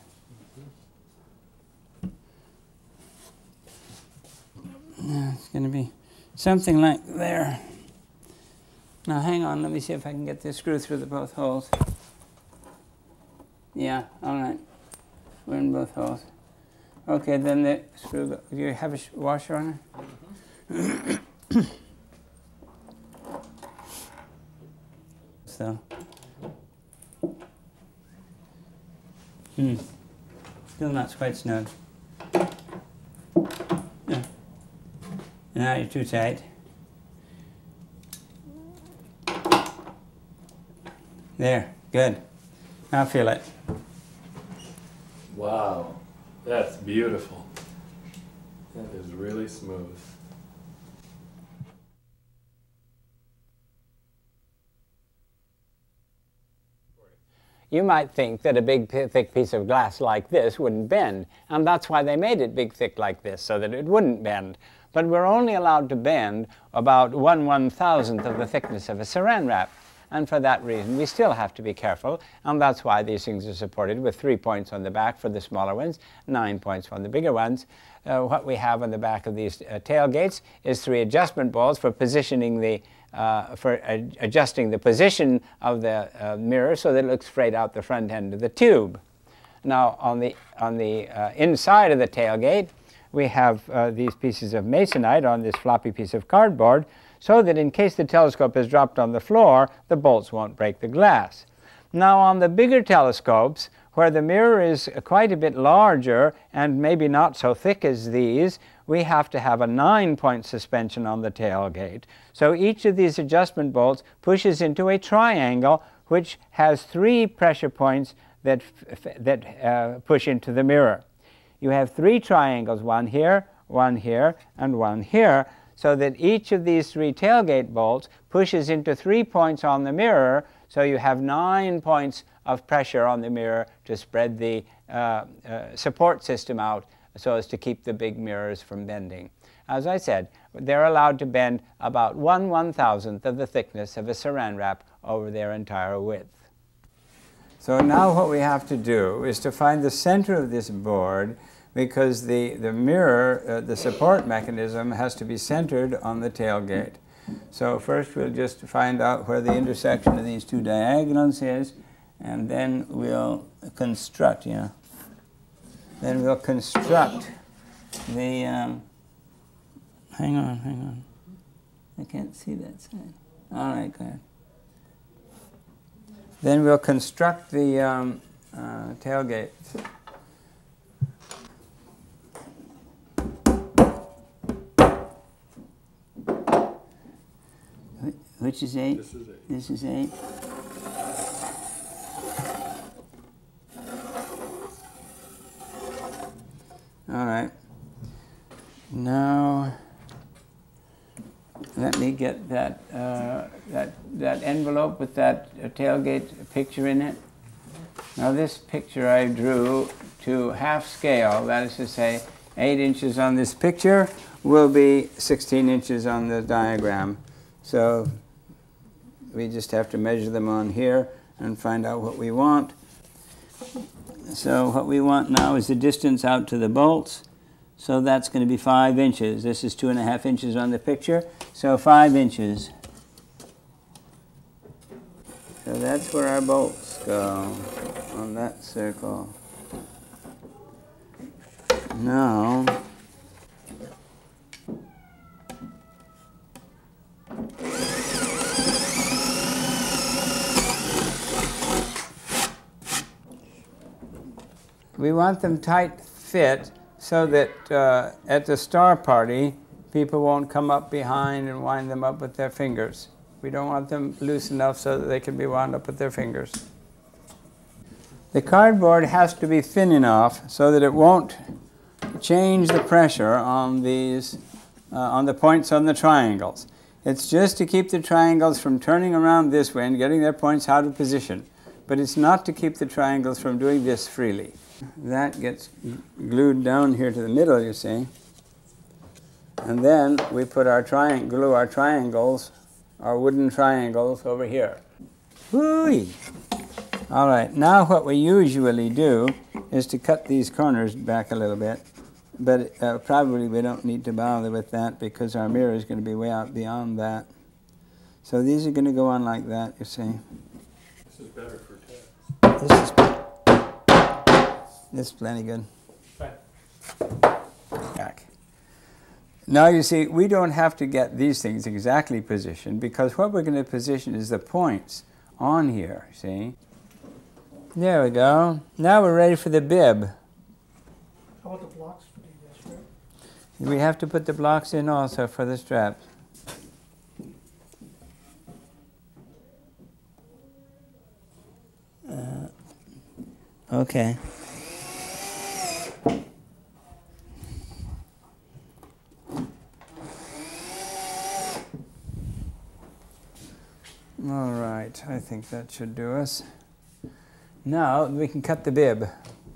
Yeah, it's going to be something like there. Now hang on, let me see if I can get this screw through both holes. Yeah, all right. We're in both holes. Okay, then the screw. Do you have a washer on it? So. Still not quite snug. Yeah. Now you're too tight. There, good. Now feel it. Wow, that's beautiful. That is really smooth. You might think that a big, thick piece of glass like this wouldn't bend, and that's why they made it big, thick like this, so that it wouldn't bend. But we're only allowed to bend about 1/1000th of the thickness of a saran wrap. And for that reason, we still have to be careful, and that's why these things are supported with 3 points on the back for the smaller ones, 9 points on the bigger ones. What we have on the back of these tailgates is 3 adjustment balls for positioning the adjusting the position of the mirror so that it looks straight out the front end of the tube. Now, on the inside of the tailgate, we have these pieces of masonite on this floppy piece of cardboard, so that in case the telescope is dropped on the floor, the bolts won't break the glass. Now, on the bigger telescopes, where the mirror is quite a bit larger and maybe not so thick as these, we have to have a 9-point suspension on the tailgate. So each of these adjustment bolts pushes into a triangle which has 3 pressure points that push into the mirror. You have 3 triangles, one here, and one here, so that each of these 3 tailgate bolts pushes into 3 points on the mirror, so you have 9 points of pressure on the mirror to spread the support system out so as to keep the big mirrors from bending. As I said, they're allowed to bend about 1/1000th of the thickness of a saran wrap over their entire width. So now what we have to do is to find the center of this board, because the mirror, the support mechanism, has to be centered on the tailgate. So first we'll just find out where the intersection of these 2 diagonals is, and then we'll construct, then we'll construct the, hang on. I can't see that side. All right, go ahead. Then we'll construct the tailgate. Which is 8? This is 8. This is 8. All right. Now, let me get that that envelope with that tailgate picture in it. Now, this picture I drew to half scale. That is to say, 8 inches on this picture will be 16 inches on the diagram. So we just have to measure them on here and find out what we want. So what we want now is the distance out to the bolts. So that's going to be 5 inches. This is 2.5 inches on the picture. So 5 inches. So that's where our bolts go on that circle. Now, we want them tight fit so that at the star party, people won't come up behind and wind them up with their fingers. We don't want them loose enough so that they can be wound up with their fingers. The cardboard has to be thin enough so that it won't change the pressure on these, on the points on the triangles. It's just to keep the triangles from turning around this way and getting their points out of position. But it's not to keep the triangles from doing this freely. That gets glued down here to the middle, you see. And then we put our glue our triangles, our wooden triangles over here. Whoo-wee! All right, now what we usually do is to cut these corners back a little bit. But probably we don't need to bother with that because our mirror is going to be way out beyond that. So these are going to go on like that, you see. This is better for tests. This is plenty good. Back. Now you see, we don't have to get these things exactly positioned because what we're going to position is the points on here, see? There we go. Now we're ready for the bib. How about the blocks for the strap? We have to put the blocks in also for the straps. Okay. All right, I think that should do us. Now we can cut the bib.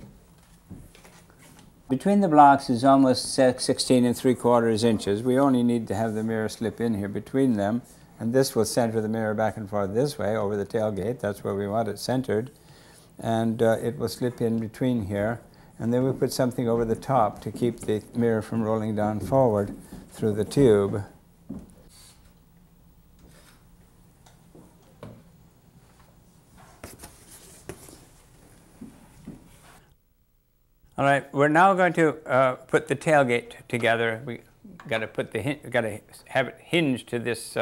Between the blocks is almost 16 3/4 inches. We only need to have the mirror slip in here between them, and this will center the mirror back and forth this way over the tailgate. That's where we want it centered. And it will slip in between here, and then we put something over the top to keep the mirror from rolling down forward through the tube. All right, we're now going to put the tailgate together. We got to have it hinged to this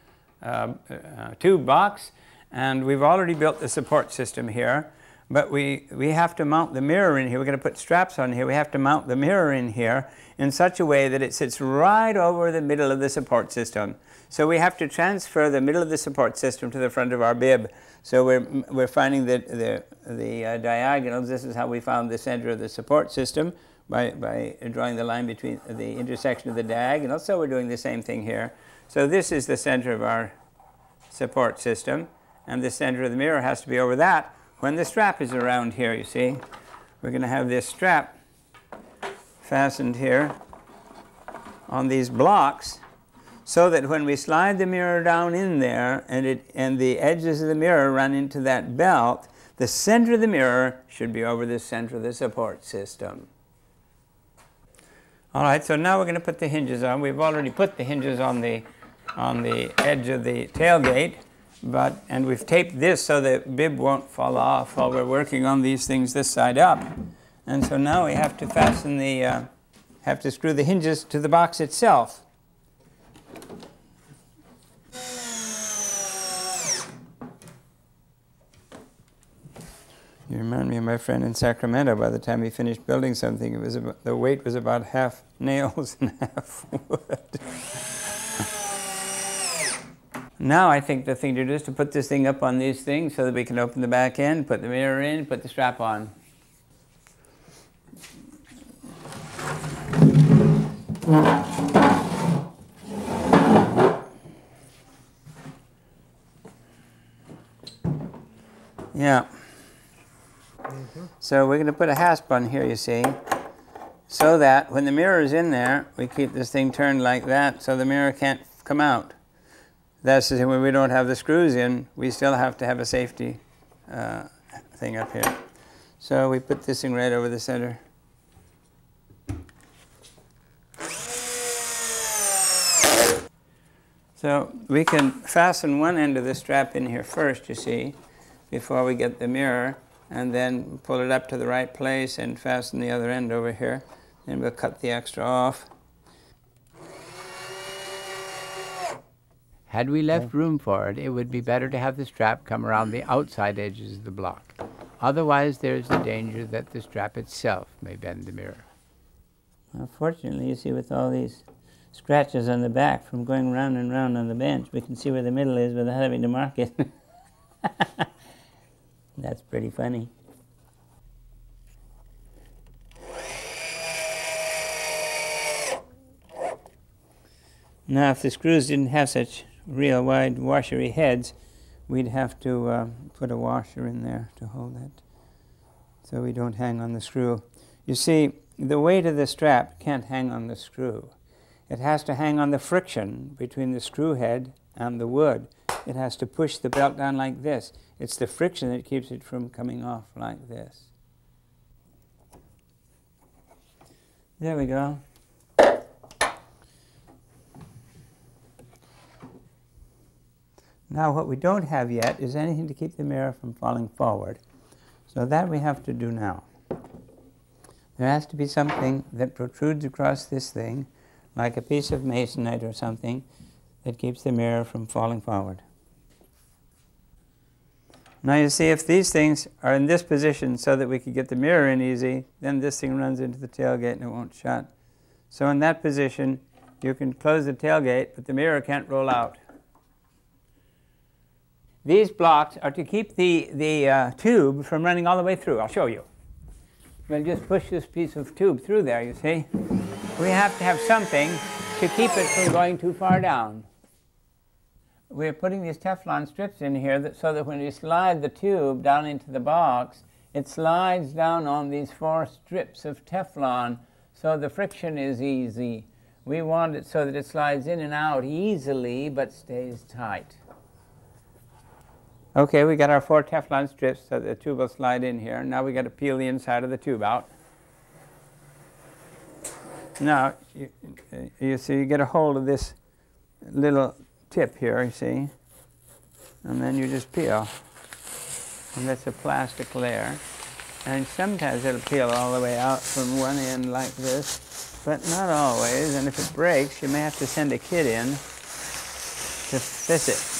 tube box, and we've already built the support system here. But we have to mount the mirror in here. We're going to put straps on here. We have to mount the mirror in here in such a way that it sits right over the middle of the support system. So we have to transfer the middle of the support system to the front of our bib. So we're finding that the diagonals. This is how we found the center of the support system by drawing the line between the intersection of the diagonals. So we're doing the same thing here. So this is the center of our support system, and the center of the mirror has to be over that. When the strap is around here, you see, we're going to have this strap fastened here on these blocks so that when we slide the mirror down in there and the edges of the mirror run into that belt, the center of the mirror should be over the center of the support system. All right, so now we're going to put the hinges on. We've already put the hinges on the edge of the tailgate. And we've taped this so the bib won't fall off while we're working on these things this side up. And so now we have to fasten have to screw the hinges to the box itself. You remind me of my friend in Sacramento. By the time he finished building something, it was the weight was about half nails and half wood. Now I think the thing to do is to put this thing up on these things so that we can open the back end, put the mirror in, put the strap on. Yeah. So we're going to put a hasp on here, you see, so that when the mirror is in there, we keep this thing turned like that so the mirror can't come out. That's when we don't have the screws in, we still have to have a safety thing up here. So we put this thing right over the center. So we can fasten one end of the strap in here first, you see, before we get the mirror, and then pull it up to the right place and fasten the other end over here. Then we'll cut the extra off. Had we left room for it, it would be better to have the strap come around the outside edges of the block. Otherwise, there is the danger that the strap itself may bend the mirror. Well, fortunately, you see, with all these scratches on the back from going round and round on the bench, we can see where the middle is without having to mark it. That's pretty funny. Now, if the screws didn't have such real wide washery heads, we'd have to put a washer in there to hold it so we don't hang on the screw. You see, the weight of the strap can't hang on the screw. It has to hang on the friction between the screw head and the wood. It has to push the belt down like this. It's the friction that keeps it from coming off like this. There we go. Now what we don't have yet is anything to keep the mirror from falling forward. So that we have to do now. There has to be something that protrudes across this thing, like a piece of masonite or something, that keeps the mirror from falling forward. Now you see, if these things are in this position so that we could get the mirror in easy, then this thing runs into the tailgate and it won't shut. So in that position, you can close the tailgate, but the mirror can't roll out. These blocks are to keep the tube from running all the way through. I'll show you. We'll just push this piece of tube through there, you see. We have to have something to keep it from going too far down. We're putting these Teflon strips in here so that when we slide the tube down into the box, it slides down on these 4 strips of Teflon, so the friction is easy. We want it so that it slides in and out easily but stays tight. Okay, we got our 4 Teflon strips so the tube will slide in here. Now we got to peel the inside of the tube out. Now, you see, you get a hold of this little tip here, you see, and then you just peel. And that's a plastic layer. And sometimes it'll peel all the way out from one end like this, but not always. And if it breaks, you may have to send a kid in to fix it.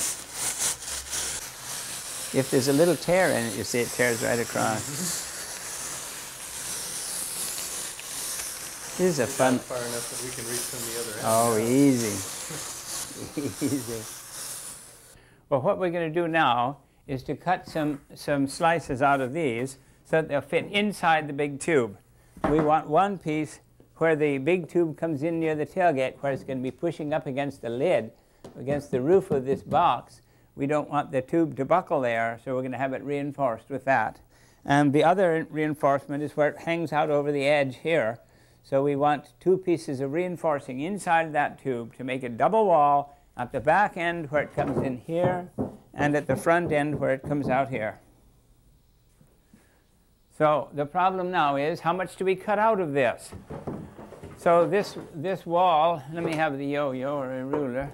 If there's a little tear in it, you see it tears right across. This is a fun. Far enough that we can reach from the other end. Oh, easy. Easy. Well, what we're going to do now is to cut some slices out of these so that they'll fit inside the big tube. We want one piece where the big tube comes in near the tailgate, where it's going to be pushing up against the lid, against the roof of this box. We don't want the tube to buckle there, so we're going to have it reinforced with that. And the other reinforcement is where it hangs out over the edge here. So we want 2 pieces of reinforcing inside that tube to make a double wall at the back end where it comes in here, and at the front end where it comes out here. So the problem now is, how much do we cut out of this? So this wall, let me have the yo-yo or a ruler.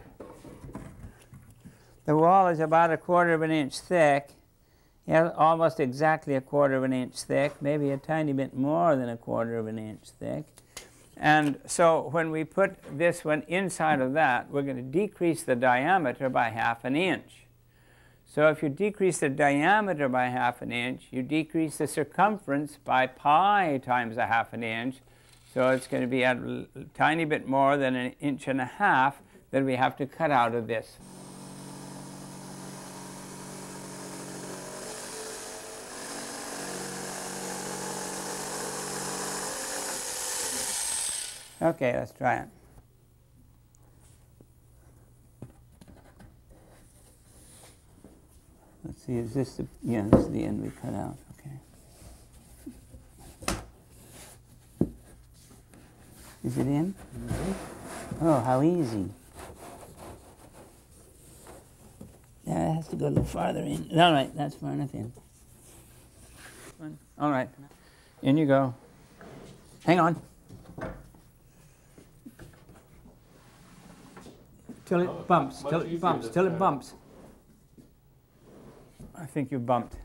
The wall is about 1/4 of an inch thick, yeah, almost exactly 1/4 of an inch thick, maybe a tiny bit more than 1/4 of an inch thick. And so when we put this one inside of that, we're going to decrease the diameter by 1/2 inch. So if you decrease the diameter by 1/2 inch, you decrease the circumference by pi times 1/2 inch. So it's going to be a tiny bit more than 1.5 inches that we have to cut out of this. Okay, let's try it. Let's see, is this the, yeah, this is the end we cut out, okay. Is it in? Mm-hmm. Oh, how easy. has to go a little farther in. All right, that's far enough in. All right, in you go. Hang on. Till it bumps, till it bumps, till it bumps. I think you bumped.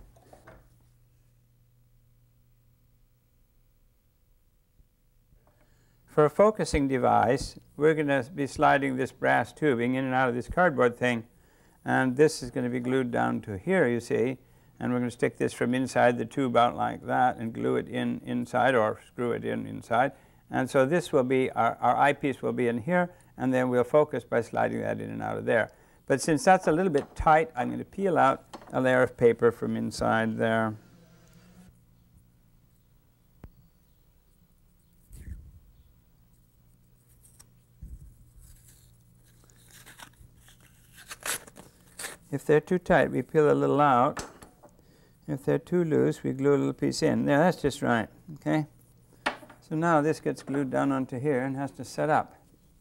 For a focusing device, we're going to be sliding this brass tubing in and out of this cardboard thing, and this is going to be glued down to here, you see, and we're going to stick this from inside the tube out like that and glue it in inside, or screw it in inside. And so this will be, our eyepiece will be in here, and then we'll focus by sliding that in and out of there. But since that's a little bit tight, I'm going to peel out a layer of paper from inside there. If they're too tight, we peel a little out. If they're too loose, we glue a little piece in. There, that's just right, okay? So now this gets glued down onto here and has to set up.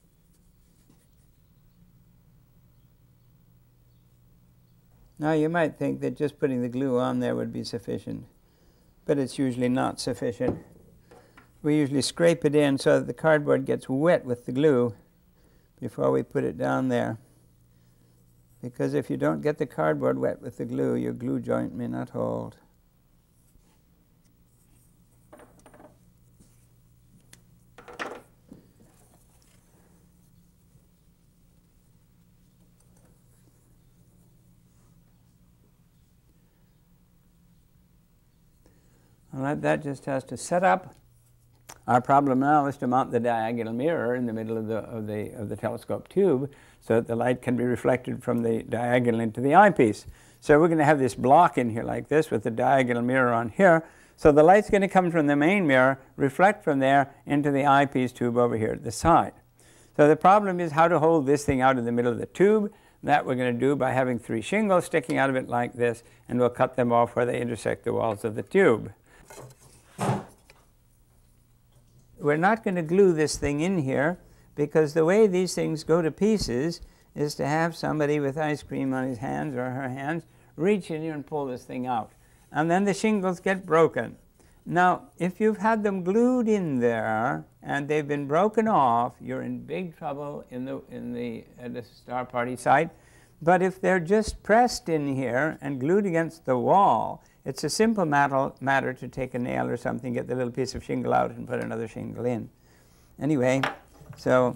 Now you might think that just putting the glue on there would be sufficient, but it's usually not sufficient. We usually scrape it in so that the cardboard gets wet with the glue before we put it down there. Because if you don't get the cardboard wet with the glue, your glue joint may not hold. All right, that just has to set up. Our problem now is to mount the diagonal mirror in the middle of the telescope tube so that the light can be reflected from the diagonal into the eyepiece. So we're going to have this block in here like this with the diagonal mirror on here. So the light's going to come from the main mirror, reflect from there into the eyepiece tube over here at the side. So the problem is how to hold this thing out in the middle of the tube. That we're going to do by having 3 shingles sticking out of it like this, and we'll cut them off where they intersect the walls of the tube. We're not going to glue this thing in here because the way these things go to pieces is to have somebody with ice cream on his hands or her hands reach in here and pull this thing out. And then the shingles get broken. Now, if you've had them glued in there and they've been broken off, you're in big trouble at the Star Party site. But if they're just pressed in here and glued against the wall, it's a simple matter to take a nail or something, get the little piece of shingle out and put another shingle in. Anyway, so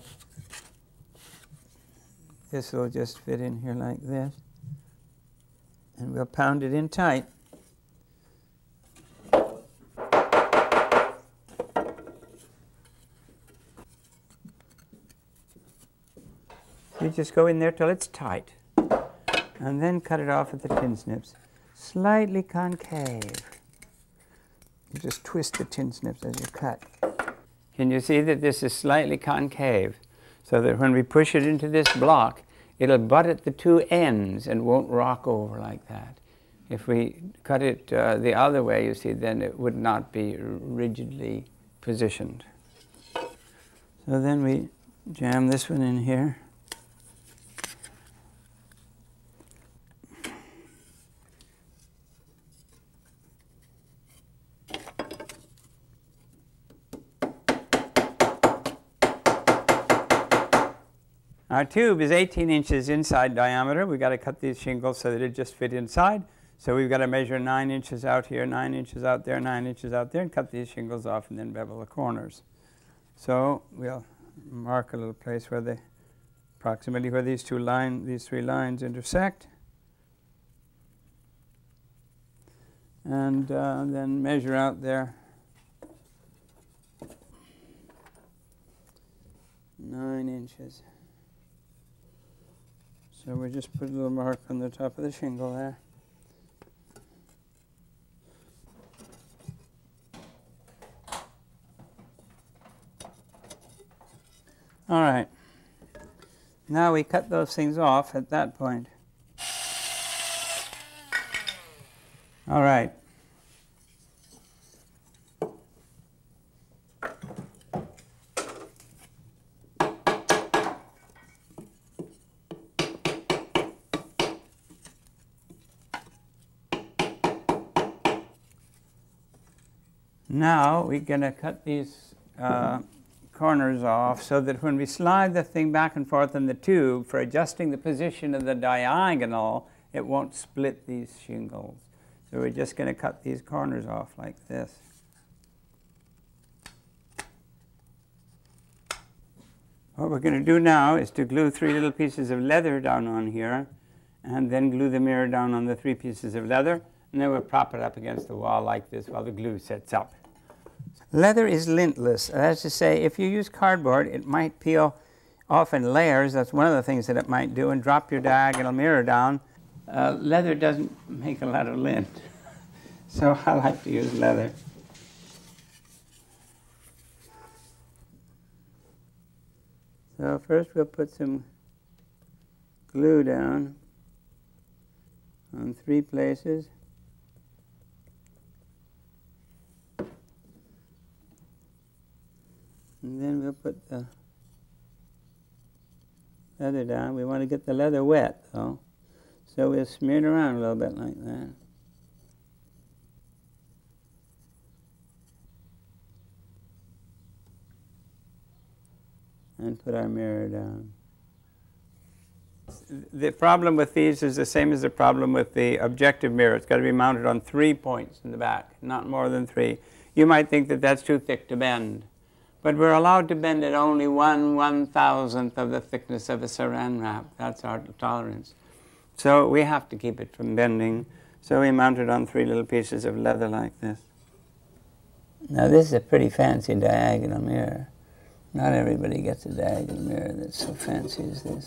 this will just fit in here like this. And we'll pound it in tight. You just go in there till it's tight. And then cut it off with the tin snips. Slightly concave. You just twist the tin snips as you cut. Can you see that this is slightly concave? So that when we push it into this block, it'll butt at the 2 ends and won't rock over like that. If we cut it the other way, you see, then it would not be rigidly positioned. So then we jam this one in here. Our tube is 18 inches inside diameter. We've got to cut these shingles so that it just fit inside. So we've got to measure 9 inches out here, 9 inches out there, 9 inches out there, and cut these shingles off and then bevel the corners. So we'll mark a little place where approximately where these 3 lines intersect. And then measure out there 9 inches. So we just put a little mark on the top of the shingle there. All right. Now we cut those things off at that point. All right. Now we're going to cut these corners off so that when we slide the thing back and forth in the tube for adjusting the position of the diagonal, it won't split these shingles. So we're just going to cut these corners off like this. What we're going to do now is to glue 3 little pieces of leather down on here, and then glue the mirror down on the 3 pieces of leather, and then we'll prop it up against the wall like this while the glue sets up. Leather is lintless. That is to say, if you use cardboard, it might peel off in layers. That's one of the things that it might do, and drop your diagonal mirror down. Leather doesn't make a lot of lint, so I like to use leather. So first we'll put some glue down on 3 places. And then we'll put the leather down. We want to get the leather wet, though. So we'll smear it around a little bit like that. And put our mirror down. The problem with these is the same as the problem with the objective mirror. It's got to be mounted on 3 points in the back, not more than 3. You might think that that's too thick to bend, but we're allowed to bend it only 1/1000th of the thickness of a saran wrap. That's our tolerance. So we have to keep it from bending. So we mount it on 3 little pieces of leather like this. Now this is a pretty fancy diagonal mirror. Not everybody gets a diagonal mirror that's so fancy as this.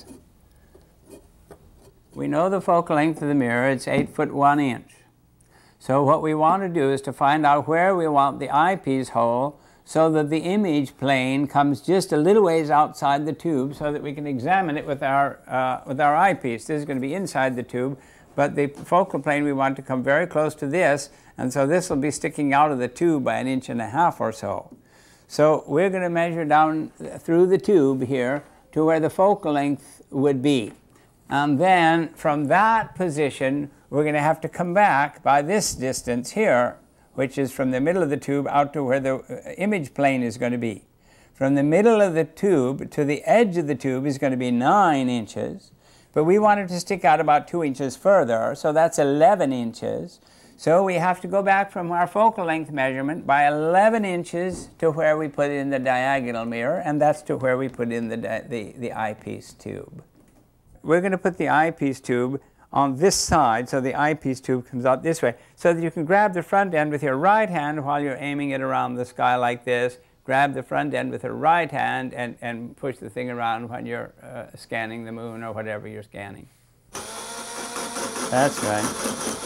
We know the focal length of the mirror. It's 8 foot 1 inch. So what we want to do is to find out where we want the eyepiece hole so that the image plane comes just a little ways outside the tube so that we can examine it with our eyepiece. This is going to be inside the tube, but the focal plane we want to come very close to this, and so this will be sticking out of the tube by 1.5 inches or so. So we're going to measure down through the tube here to where the focal length would be. And then from that position, we're going to have to come back by this distance here, which is from the middle of the tube out to where the image plane is going to be. From the middle of the tube to the edge of the tube is going to be 9 inches, but we want it to stick out about 2 inches further, so that's 11 inches. So we have to go back from our focal length measurement by 11 inches to where we put in the diagonal mirror, and that's to where we put in the eyepiece tube. We're going to put the eyepiece tube on this side, so the eyepiece tube comes out this way, so that you can grab the front end with your right hand while you're aiming it around the sky like this. Grab the front end with your right hand and push the thing around when you're scanning the moon or whatever you're scanning. That's right.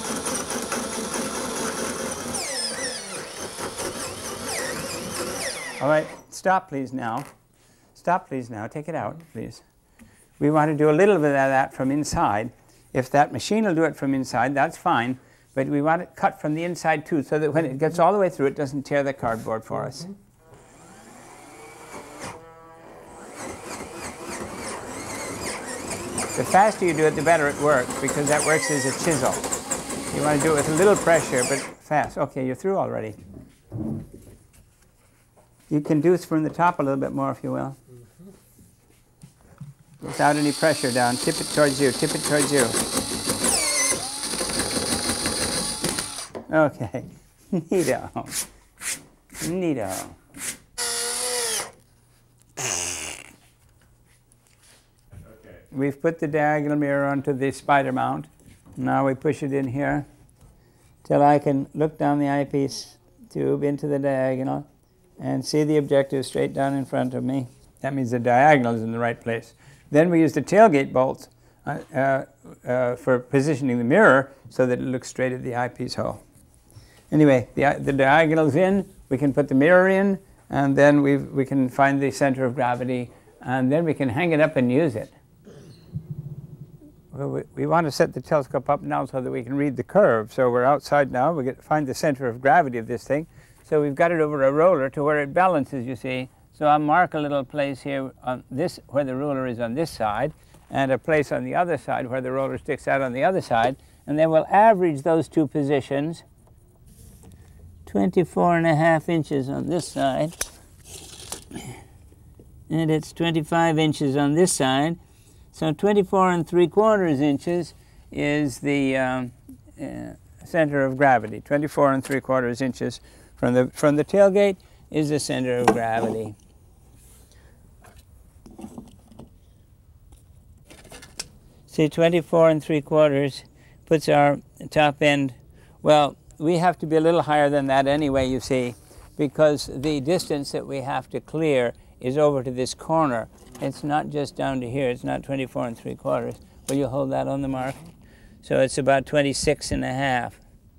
All right, stop please now. Stop please now. Take it out, please. We want to do a little bit of that from inside. If that machine will do it from inside, that's fine. But we want it cut from the inside too, so that when it gets all the way through, it doesn't tear the cardboard for us. The faster you do it, the better it works, because that works as a chisel. You want to do it with a little pressure, but fast. Okay, you're through already. You can do this from the top a little bit more, if you will. Without any pressure down. Tip it towards you. Tip it towards you. Okay. Neato. Neato. Okay. We've put the diagonal mirror onto the spider mount. Now we push it in here till I can look down the eyepiece tube into the diagonal and see the objective straight down in front of me. That means the diagonal is in the right place. Then we use the tailgate bolts for positioning the mirror so that it looks straight at the eyepiece hole. Anyway, the diagonal's in, we can put the mirror in, and then we can find the center of gravity, and then we can hang it up and use it. Well, we want to set the telescope up now so that we can read the curve. So we're outside now, we find the center of gravity of this thing. So we've got it over a roller to where it balances, you see. So I'll mark a little place here on this, where the ruler is on this side, and a place on the other side where the roller sticks out on the other side, and then we'll average those two positions, 24.5 inches on this side, and it's 25 inches on this side. So 24.75 inches is the center of gravity. 24.75 inches from the tailgate is the center of gravity. See, 24.75 puts our top end, well, we have to be a little higher than that anyway, you see, because the distance that we have to clear is over to this corner. It's not just down to here, it's not 24.75. Will you hold that on the mark? So it's about 26.5.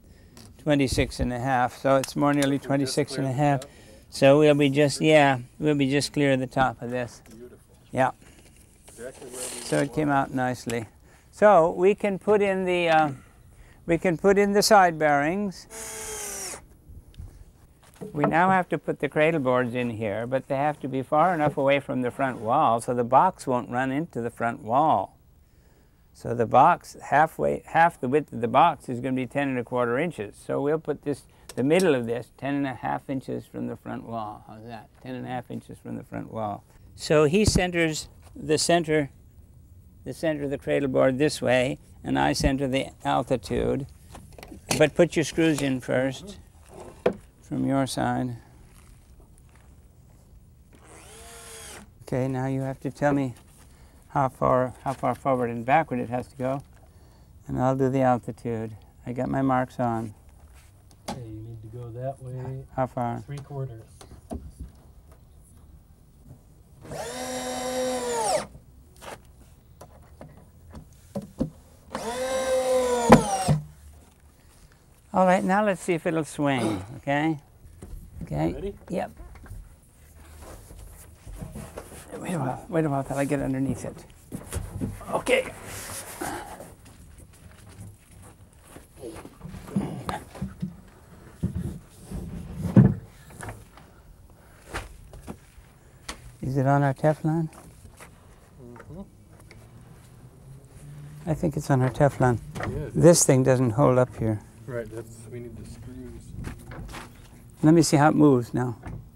26.5, so it's more nearly 26.5. So we'll be just, yeah, we'll be just clear of the top of this. Beautiful. Yeah. Exactly where we So it came out nicely. So we can put in the side bearings. We now have to put the cradle boards in here, but they have to be far enough away from the front wall so the box won't run into the front wall. So the box, half the width of the box is going to be 10.25 inches. So we'll put this, the middle of this, 10.5 inches from the front wall. How's that? 10.5 inches from the front wall. So he centers the center of the cradle board this way, and I center the altitude. But put your screws in first from your side. Okay, now you have to tell me how far forward and backward it has to go, and I'll do the altitude. I got my marks on. Okay, you need to go that way. How far? 3/4. All right, now let's see if it'll swing, okay? Okay. Ready? Yep. Wait a while till I get underneath it. Okay. Is it on our Teflon? Mm-hmm. I think it's on our Teflon. Yeah, This thing doesn't hold up here. right, we need the screws. Let me see how it moves now.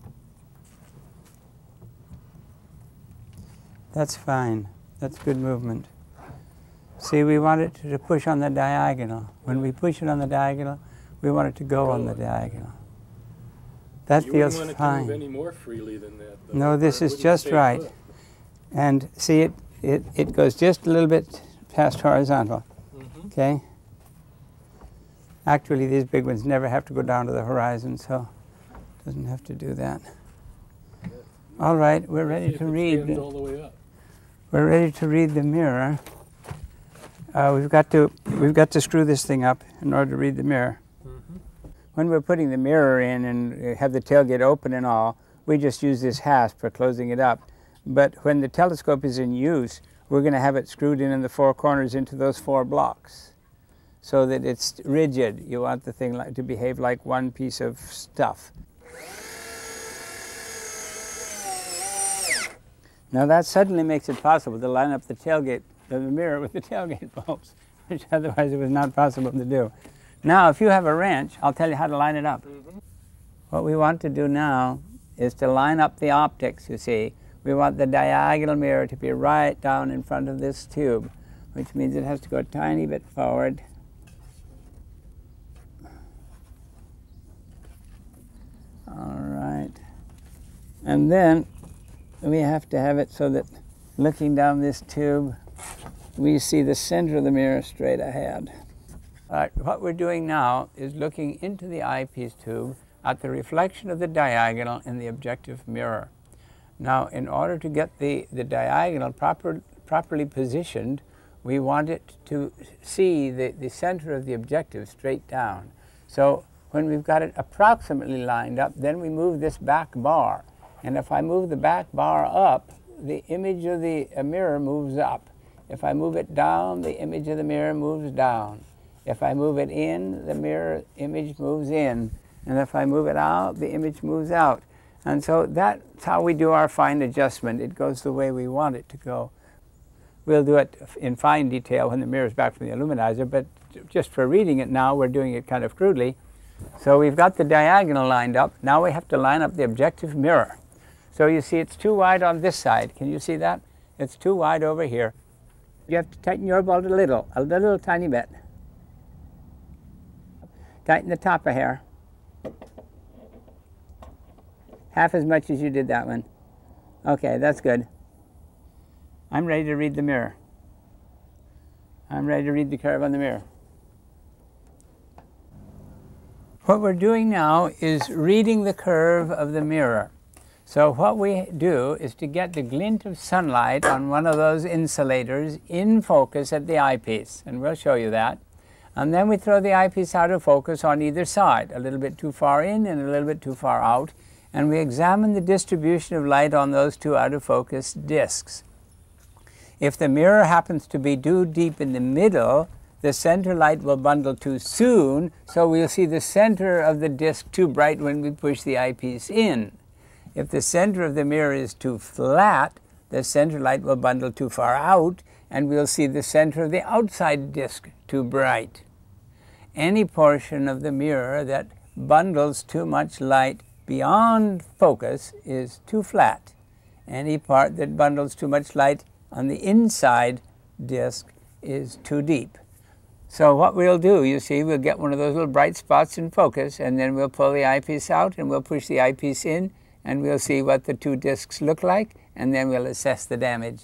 That's fine. That's good movement. See, we want it to push on the diagonal. When we push it on the diagonal, we want it to go on the diagonal. That You feels wouldn't want it to fine. move any more freely than that, though, No, or this it is wouldn't just stay right. put. And see, it goes just a little bit past horizontal, Mhm. okay? Actually, these big ones never have to go down to the horizon, so it doesn't have to do that. All right, we're See ready if to it read. stands all the way up. We're ready to read the mirror. We've got to screw this thing up in order to read the mirror. Mhm. When we're putting the mirror in and have the tailgate open and all, we just use this hasp for closing it up. But when the telescope is in use, we're going to have it screwed in the four corners into those four blocks so that it's rigid. You want the thing to behave like one piece of stuff. Now that suddenly makes it possible to line up the tailgate of the mirror with the tailgate bulbs, which otherwise it was not possible to do. Now, if you have a wrench, I'll tell you how to line it up. What we want to do now is to line up the optics, you see. We want the diagonal mirror to be right down in front of this tube, which means it has to go a tiny bit forward. All right. And then we have to have it so that looking down this tube, we see the center of the mirror straight ahead. All right, what we're doing now is looking into the eyepiece tube at the reflection of the diagonal in the objective mirror. Now, in order to get the diagonal properly positioned, we want it to see the center of the objective straight down. So when we've got it approximately lined up, then we move this back bar. And if I move the back bar up, the image of the mirror moves up. If I move it down, the image of the mirror moves down. If I move it in, the mirror image moves in. And if I move it out, the image moves out. And so that's how we do our fine adjustment. It goes the way we want it to go. We'll do it in fine detail when the mirror is back from the illuminator, but just for reading it now, we're doing it kind of crudely. So we've got the diagonal lined up. Now we have to line up the objective mirror. So you see it's too wide on this side. Can you see that? It's too wide over here. You have to tighten your bolt a little tiny bit. Tighten the top a hair. Half as much as you did that one. Okay, that's good. I'm ready to read the mirror. I'm ready to read the curve on the mirror. What we're doing now is reading the curve of the mirror. So what we do is to get the glint of sunlight on one of those insulators in focus at the eyepiece, and we'll show you that. And then we throw the eyepiece out of focus on either side, a little bit too far in and a little bit too far out, and we examine the distribution of light on those two out of focus discs. If the mirror happens to be too deep in the middle, the center light will bundle too soon, so we'll see the center of the disc too bright when we push the eyepiece in. If the center of the mirror is too flat, the center light will bundle too far out, and we'll see the center of the outside disc too bright. Any portion of the mirror that bundles too much light beyond focus is too flat. Any part that bundles too much light on the inside disc is too deep. So what we'll do, you see, we'll get one of those little bright spots in focus, and then we'll pull the eyepiece out and we'll push the eyepiece in, and we'll see what the two discs look like, and then we'll assess the damage.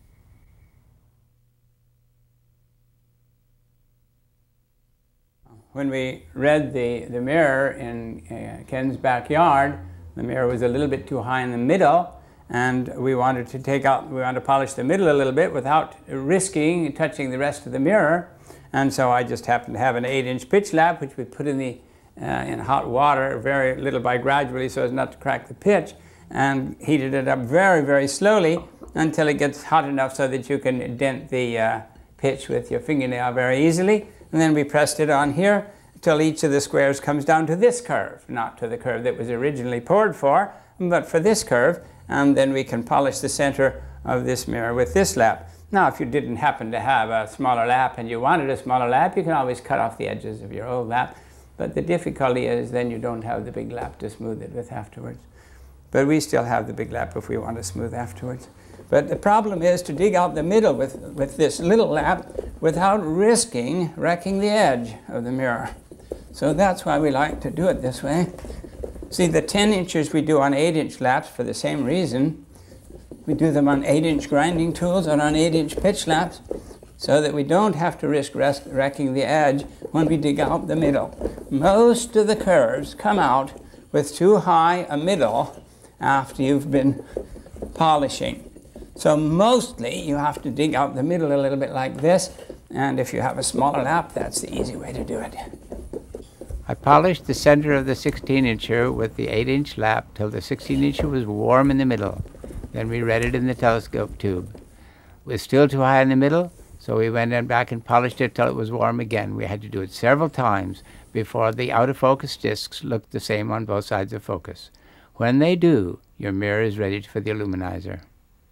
When we read the mirror in Ken's backyard, the mirror was a little bit too high in the middle, and we wanted to polish the middle a little bit without risking touching the rest of the mirror. And so I just happened to have an 8-inch pitch lamp, which we put in hot water very little by gradually so as not to crack the pitch, and heated it up very, very slowly until it gets hot enough so that you can dent the pitch with your fingernail very easily. And then we pressed it on here until each of the squares comes down to this curve, not to the curve that was originally poured for, but for this curve. And then we can polish the center of this mirror with this lap. Now, if you didn't happen to have a smaller lap and you wanted a smaller lap, you can always cut off the edges of your old lap. But the difficulty is then you don't have the big lap to smooth it with afterwards. But we still have the big lap if we want to smooth afterwards. But the problem is to dig out the middle with this little lap without risking wrecking the edge of the mirror. So that's why we like to do it this way. See, the 10 inches we do on 8-inch laps for the same reason. We do them on 8-inch grinding tools and on 8-inch pitch laps so that we don't have to risk wrecking the edge when we dig out the middle. Most of the curves come out with too high a middle after you've been polishing. So mostly you have to dig out the middle a little bit like this, and if you have a smaller lap, that's the easy way to do it. I polished the center of the 16-incher with the 8-inch lap till the 16-incher was warm in the middle. Then we read it in the telescope tube. It was still too high in the middle, so we went back and polished it till it was warm again. We had to do it several times before the out-of-focus discs looked the same on both sides of focus. When they do, your mirror is ready for the illuminizer.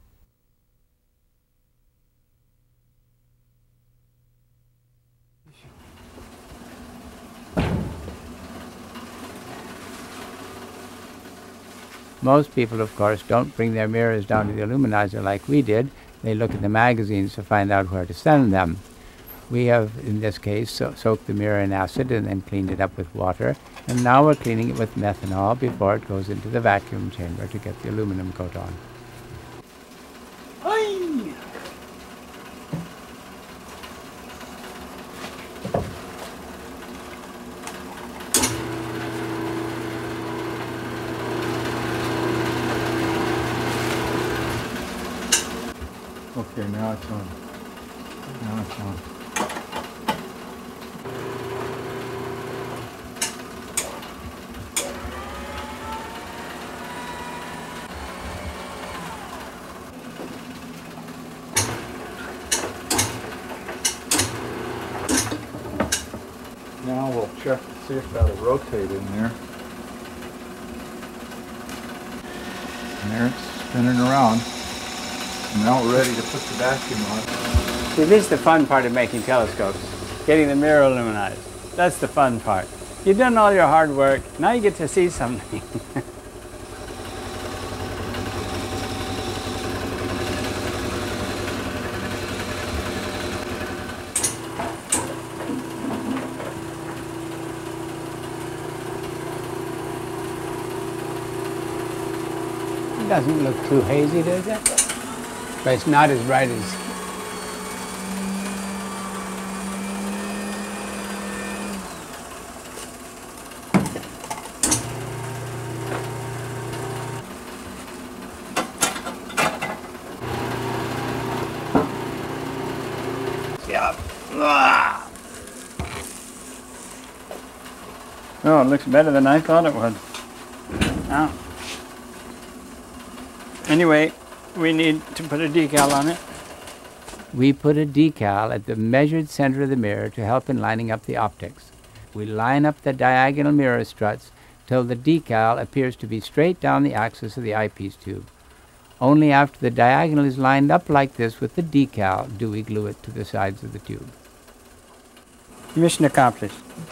Most people, of course, don't bring their mirrors down to the illuminizer like we did. They look at the magazines to find out where to send them. We have, in this case, soaked the mirror in acid and then cleaned it up with water. And now we're cleaning it with methanol before it goes into the vacuum chamber to get the aluminum coat on. Aye. Okay, now it's on. Now it's on. Now we'll check to see if that'll rotate in there. And there it's spinning around. Now we're ready to put the vacuum on. See, this is the fun part of making telescopes, getting the mirror illuminized. That's the fun part. You've done all your hard work. Now you get to see something. It doesn't look too hazy, does it? But it's not as bright as... Yeah. Oh, it looks better than I thought it would. Now, anyway, we need to put a decal on it. We put a decal at the measured center of the mirror to help in lining up the optics. We line up the diagonal mirror struts till the decal appears to be straight down the axis of the eyepiece tube. Only after the diagonal is lined up like this with the decal do we glue it to the sides of the tube. Mission accomplished.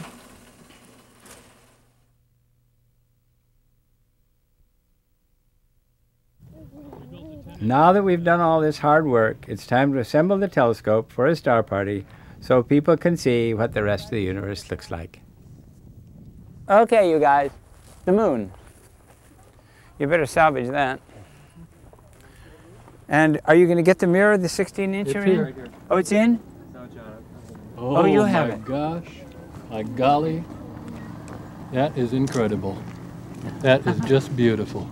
Now that we've done all this hard work, it's time to assemble the telescope for a star party so people can see what the rest of the universe looks like. Okay, you guys, the moon. You better salvage that. And are you going to get the mirror, the 16-incher in? Right here. Oh, it's in? Oh, you have my it. gosh, my golly, that is incredible. That is just beautiful.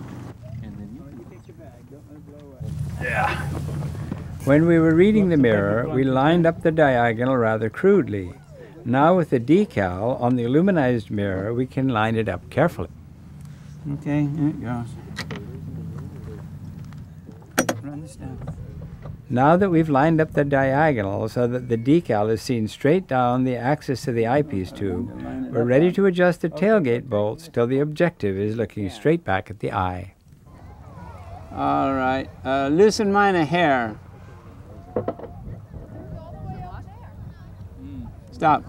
Yeah. When we were reading the mirror, we lined up the diagonal rather crudely. Now with the decal on the aluminized mirror, we can line it up carefully. Okay, here it goes. Run this down. Now that we've lined up the diagonal so that the decal is seen straight down the axis of the eyepiece tube, we're ready to adjust the tailgate bolts till the objective is looking straight back at the eye. All right, loosen mine a hair. Stop.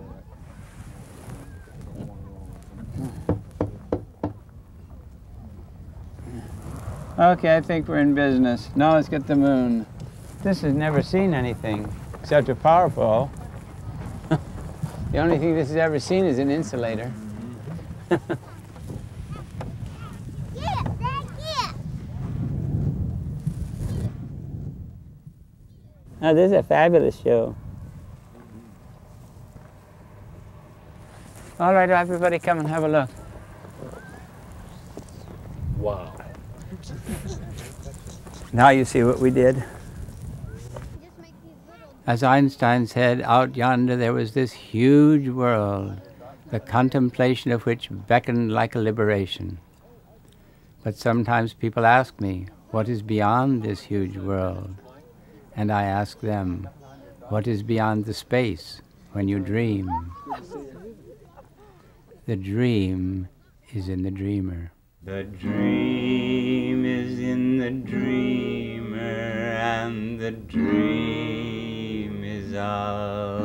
Okay, I think we're in business. Now let's get the moon. This has never seen anything except a power pole. The only thing this has ever seen is an insulator. Oh, this is a fabulous show. All right, everybody come and have a look. Wow. Now you see what we did. As Einstein said, out yonder there was this huge world, the contemplation of which beckoned like a liberation. But sometimes people ask me, what is beyond this huge world? And I ask them, what is beyond the space when you dream? The dream is in the dreamer. The dream is in the dreamer, and the dream is all